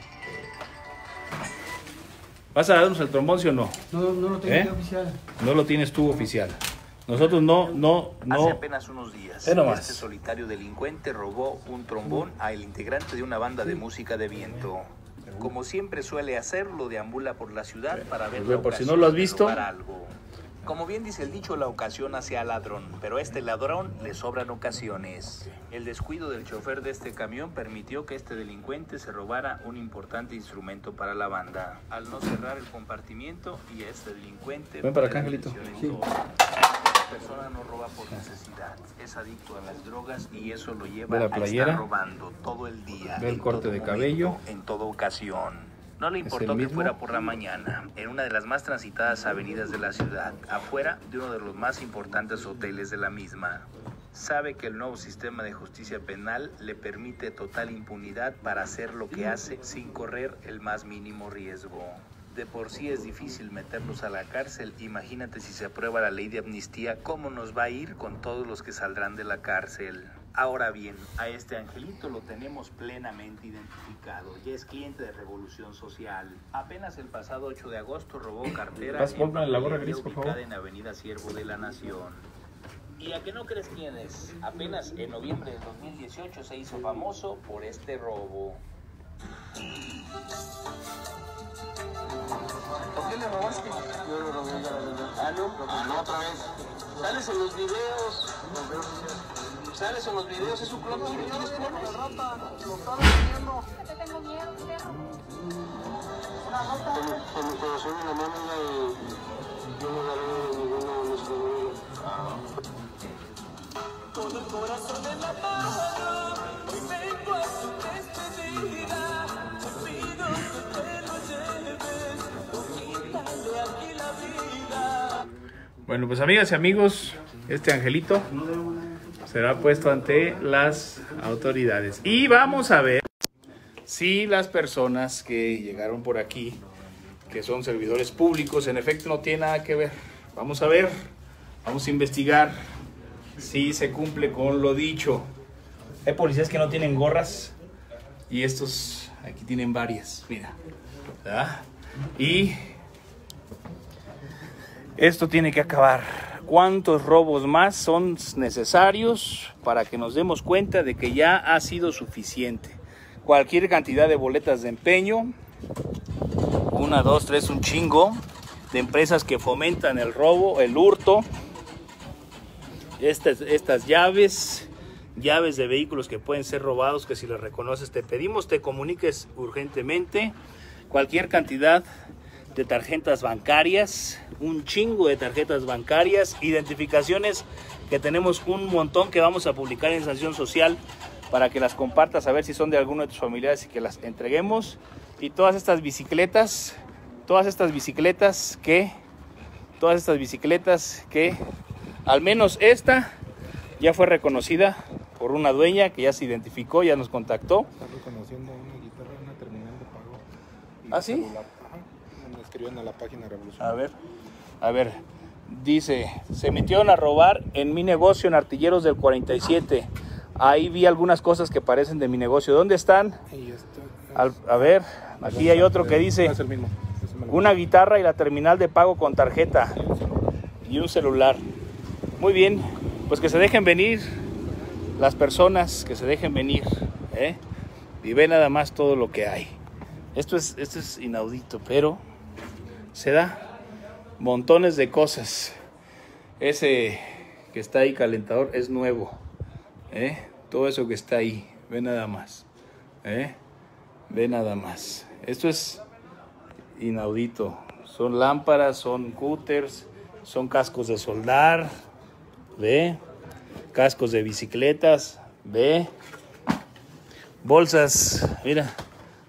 ¿Vas a darnos el trombón, sí o no? No, no lo tengo ¿Eh? yo, oficial. No lo tienes tú, oficial. Nosotros no, no, Hace no. apenas unos días, Ve nomás. este solitario delincuente robó un trombón al integrante de una banda de música de viento. Como siempre suele hacerlo, deambula por la ciudad para ver Pues, la por si no ocasión lo has de visto. robar algo. Como bien dice el dicho, la ocasión hace al ladrón, pero a este ladrón le sobran ocasiones. El descuido del chofer de este camión permitió que este delincuente se robara un importante instrumento para la banda. Al no cerrar el compartimiento y a este delincuente... Ven para acá, pone Angelito. atención en Sí. todo. La persona no roba por necesidad, es adicto a las drogas y eso lo lleva Ve la a playera. estar robando todo el día. Ve el en corte todo de momento, cabello. en toda ocasión. No le Es importó el que mismo. fuera por la mañana, en una de las más transitadas avenidas de la ciudad, afuera de uno de los más importantes hoteles de la misma. Sabe que el nuevo sistema de justicia penal le permite total impunidad para hacer lo que hace sin correr el más mínimo riesgo. De por sí es difícil meterlos a la cárcel, imagínate si se aprueba la ley de amnistía, cómo nos va a ir con todos los que saldrán de la cárcel. Ahora bien, a este angelito lo tenemos plenamente identificado, ya es cliente de Revolución Social. Apenas el pasado ocho de agosto robó cartera Vas, en ponme la gorra papelería gris, por ubicada favor. en Avenida Siervo de la Nación. ¿Y a que no crees quién es? Apenas en noviembre de dos mil dieciocho se hizo famoso por este robo. ¿Por qué le robaste? Yo le robé, ya la verdad. Ah, no, ah, no, otra vez. Sales en los videos. Sales en los videos, es un clon. ¿Qué tienes clones? Lo estaba vendiendo. Te tengo miedo, perro. Con mi corazón en la mano, y yo no agarré ninguna de mis videos. Con el corazón en la mano, hoy vengo a tu despedida. Te pido que te lo lleves, no quítale aquí la vida. Bueno, pues amigas y amigos, este angelito será puesto ante las autoridades. Y vamos a ver si las personas que llegaron por aquí, que son servidores públicos, en efecto no tienen nada que ver. Vamos a ver, vamos a investigar si se cumple con lo dicho. Hay policías que no tienen gorras y estos aquí tienen varias, mira, ¿verdad? Y esto tiene que acabar. ¿Cuántos robos más son necesarios para que nos demos cuenta de que ya ha sido suficiente? Cualquier cantidad de boletas de empeño, una, dos, tres, un chingo de empresas que fomentan el robo, el hurto, estas, estas llaves, llaves de vehículos que pueden ser robados, que si las reconoces te pedimos te comuniques urgentemente, cualquier cantidad de tarjetas bancarias, un chingo de tarjetas bancarias, identificaciones que tenemos un montón que vamos a publicar en Sanción Social para que las compartas a ver si son de alguno de tus familiares y que las entreguemos. Y todas estas bicicletas, todas estas bicicletas que, todas estas bicicletas que, al menos esta ya fue reconocida por una dueña que ya se identificó, ya nos contactó. Está reconociendo una guitarra en una terminal de pago. ¿Ah, sí? Me escribieron a la página Revolución. A ver, a ver, dice, se metieron a robar en mi negocio en Artilleros del cuarenta y siete. Ahí vi algunas cosas que parecen de mi negocio. ¿Dónde están? Al- a ver, aquí hay otro que dice, Es el mismo. Ese me lo- una guitarra y la terminal de pago con tarjeta y un celular. Muy bien, pues que se dejen venir las personas, que se dejen venir, ¿eh? Y ve nada más todo lo que hay. Esto es, esto es inaudito, pero se da montones de cosas. Ese que está ahí calentador es nuevo, ¿eh? Todo eso que está ahí, ve nada más, ¿eh? Ve nada más. Esto es inaudito. Son lámparas, son cúters, son cascos de soldar, ve, cascos de bicicletas, ve, bolsas, mira,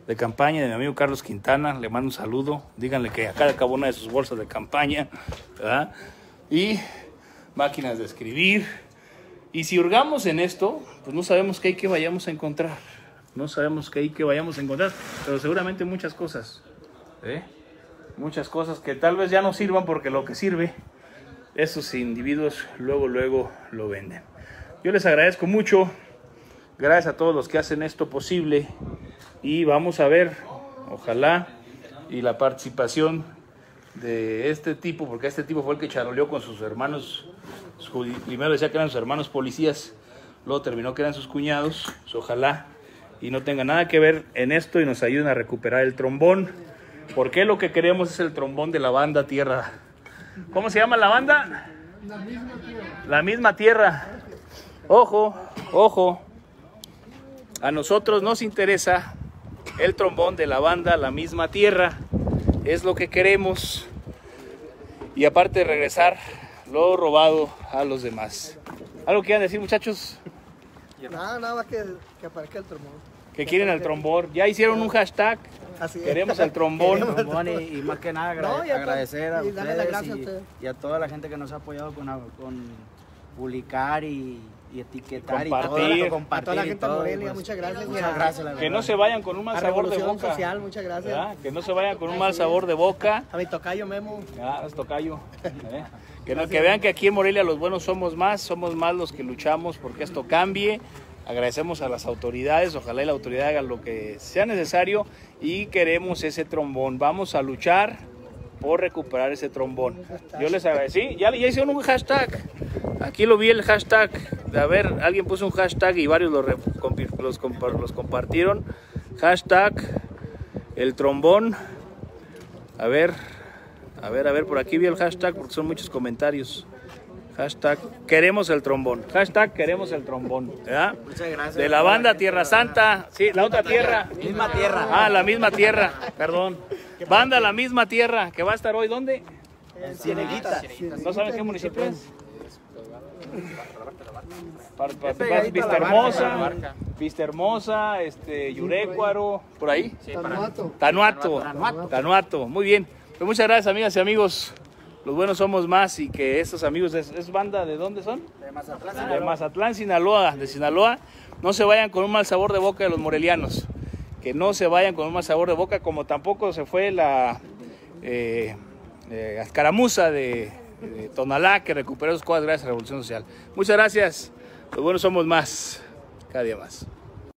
de campaña de mi amigo Carlos Quintana. Le mando un saludo. Díganle que acá acabó una de sus bolsas de campaña, ¿verdad? Y máquinas de escribir. Y si hurgamos en esto, pues no sabemos qué hay que vayamos a encontrar. No sabemos qué hay que vayamos a encontrar, pero seguramente muchas cosas. ¿eh? Muchas cosas que tal vez ya no sirvan, porque lo que sirve, esos individuos luego, luego lo venden. Yo les agradezco mucho. Gracias a todos los que hacen esto posible. Y vamos a ver, ojalá, y la participación de este tipo, porque este tipo fue el que charoleó con sus hermanos. Primero decía que eran sus hermanos policías, luego terminó que eran sus cuñados. Pues ojalá y no tenga nada que ver en esto y nos ayuden a recuperar el trombón, porque lo que queremos es el trombón de la banda Tierra. ¿Cómo se llama la banda? La misma tierra. La misma Tierra. Ojo, ojo. A nosotros nos interesa el trombón de la banda La Misma Tierra. Es lo que queremos. Y aparte de regresar lo robado a los demás. ¿Algo quieran decir, muchachos? Nada, nada más que, que aparezca el trombón. Que quieren el trombón. Ya hicieron un hashtag. Así es. Queremos el trombón. Queremos el trombón y, y más que nada agrade- No, y a to- agradecer a y darle las ustedes gracias a y, ustedes. y a toda la gente que nos ha apoyado con, con publicar y, y etiquetar y, Compartir. todo, A compartir toda la y gente de todo, Morelia, pues, muchas gracias. muchas Y a- gracias, la Que verdad. no se vayan con un mal A sabor de Revolución boca. Social, muchas gracias. ¿verdad? Que no se vayan con un mal sabor de boca. A mi tocayo Memo. Ah, es tocayo. ¿eh? Que, no, que vean que aquí en Morelia los buenos somos más, somos más los que luchamos porque esto cambie. Agradecemos a las autoridades, ojalá y la autoridad haga lo que sea necesario y queremos ese trombón. Vamos a luchar por recuperar ese trombón. Yo les agradecí, ya, ya hicieron un hashtag. Aquí lo vi el hashtag. A ver, alguien puso un hashtag y varios los, los, los compartieron. Hashtag el trombón. A ver, a ver, a ver, por aquí vi el hashtag porque son muchos comentarios. Hashtag queremos el trombón. Hashtag queremos el trombón. ¿verdad? Muchas gracias. De la banda Tierra Santa. Sí, la otra tierra. Misma tierra. Ah, la misma tierra. Perdón. Banda La Misma Tierra. Que va a estar hoy, ¿dónde? En Cieneguita. ¿No saben qué municipio es? Par- par- pegadito a Vista la barca, Hermosa, la barca. Vista Hermosa, este, Yurécuaro, por ahí. Tanuato. Tanuato, Tanuato. Tanuato, muy bien. Pues muchas gracias, amigas y amigos. Los buenos somos más y que estos amigos, ¿es, es banda de dónde son? De Mazatlán, De Sinaloa. Mazatlán, Sinaloa, de Sinaloa. No se vayan con un mal sabor de boca de los morelianos. Que no se vayan con un mal sabor de boca, como tampoco se fue la eh, eh, escaramuza de, de Tonalá, que recuperó sus cosas gracias a la Revolución Social. Muchas gracias. Los buenos somos más, cada día más.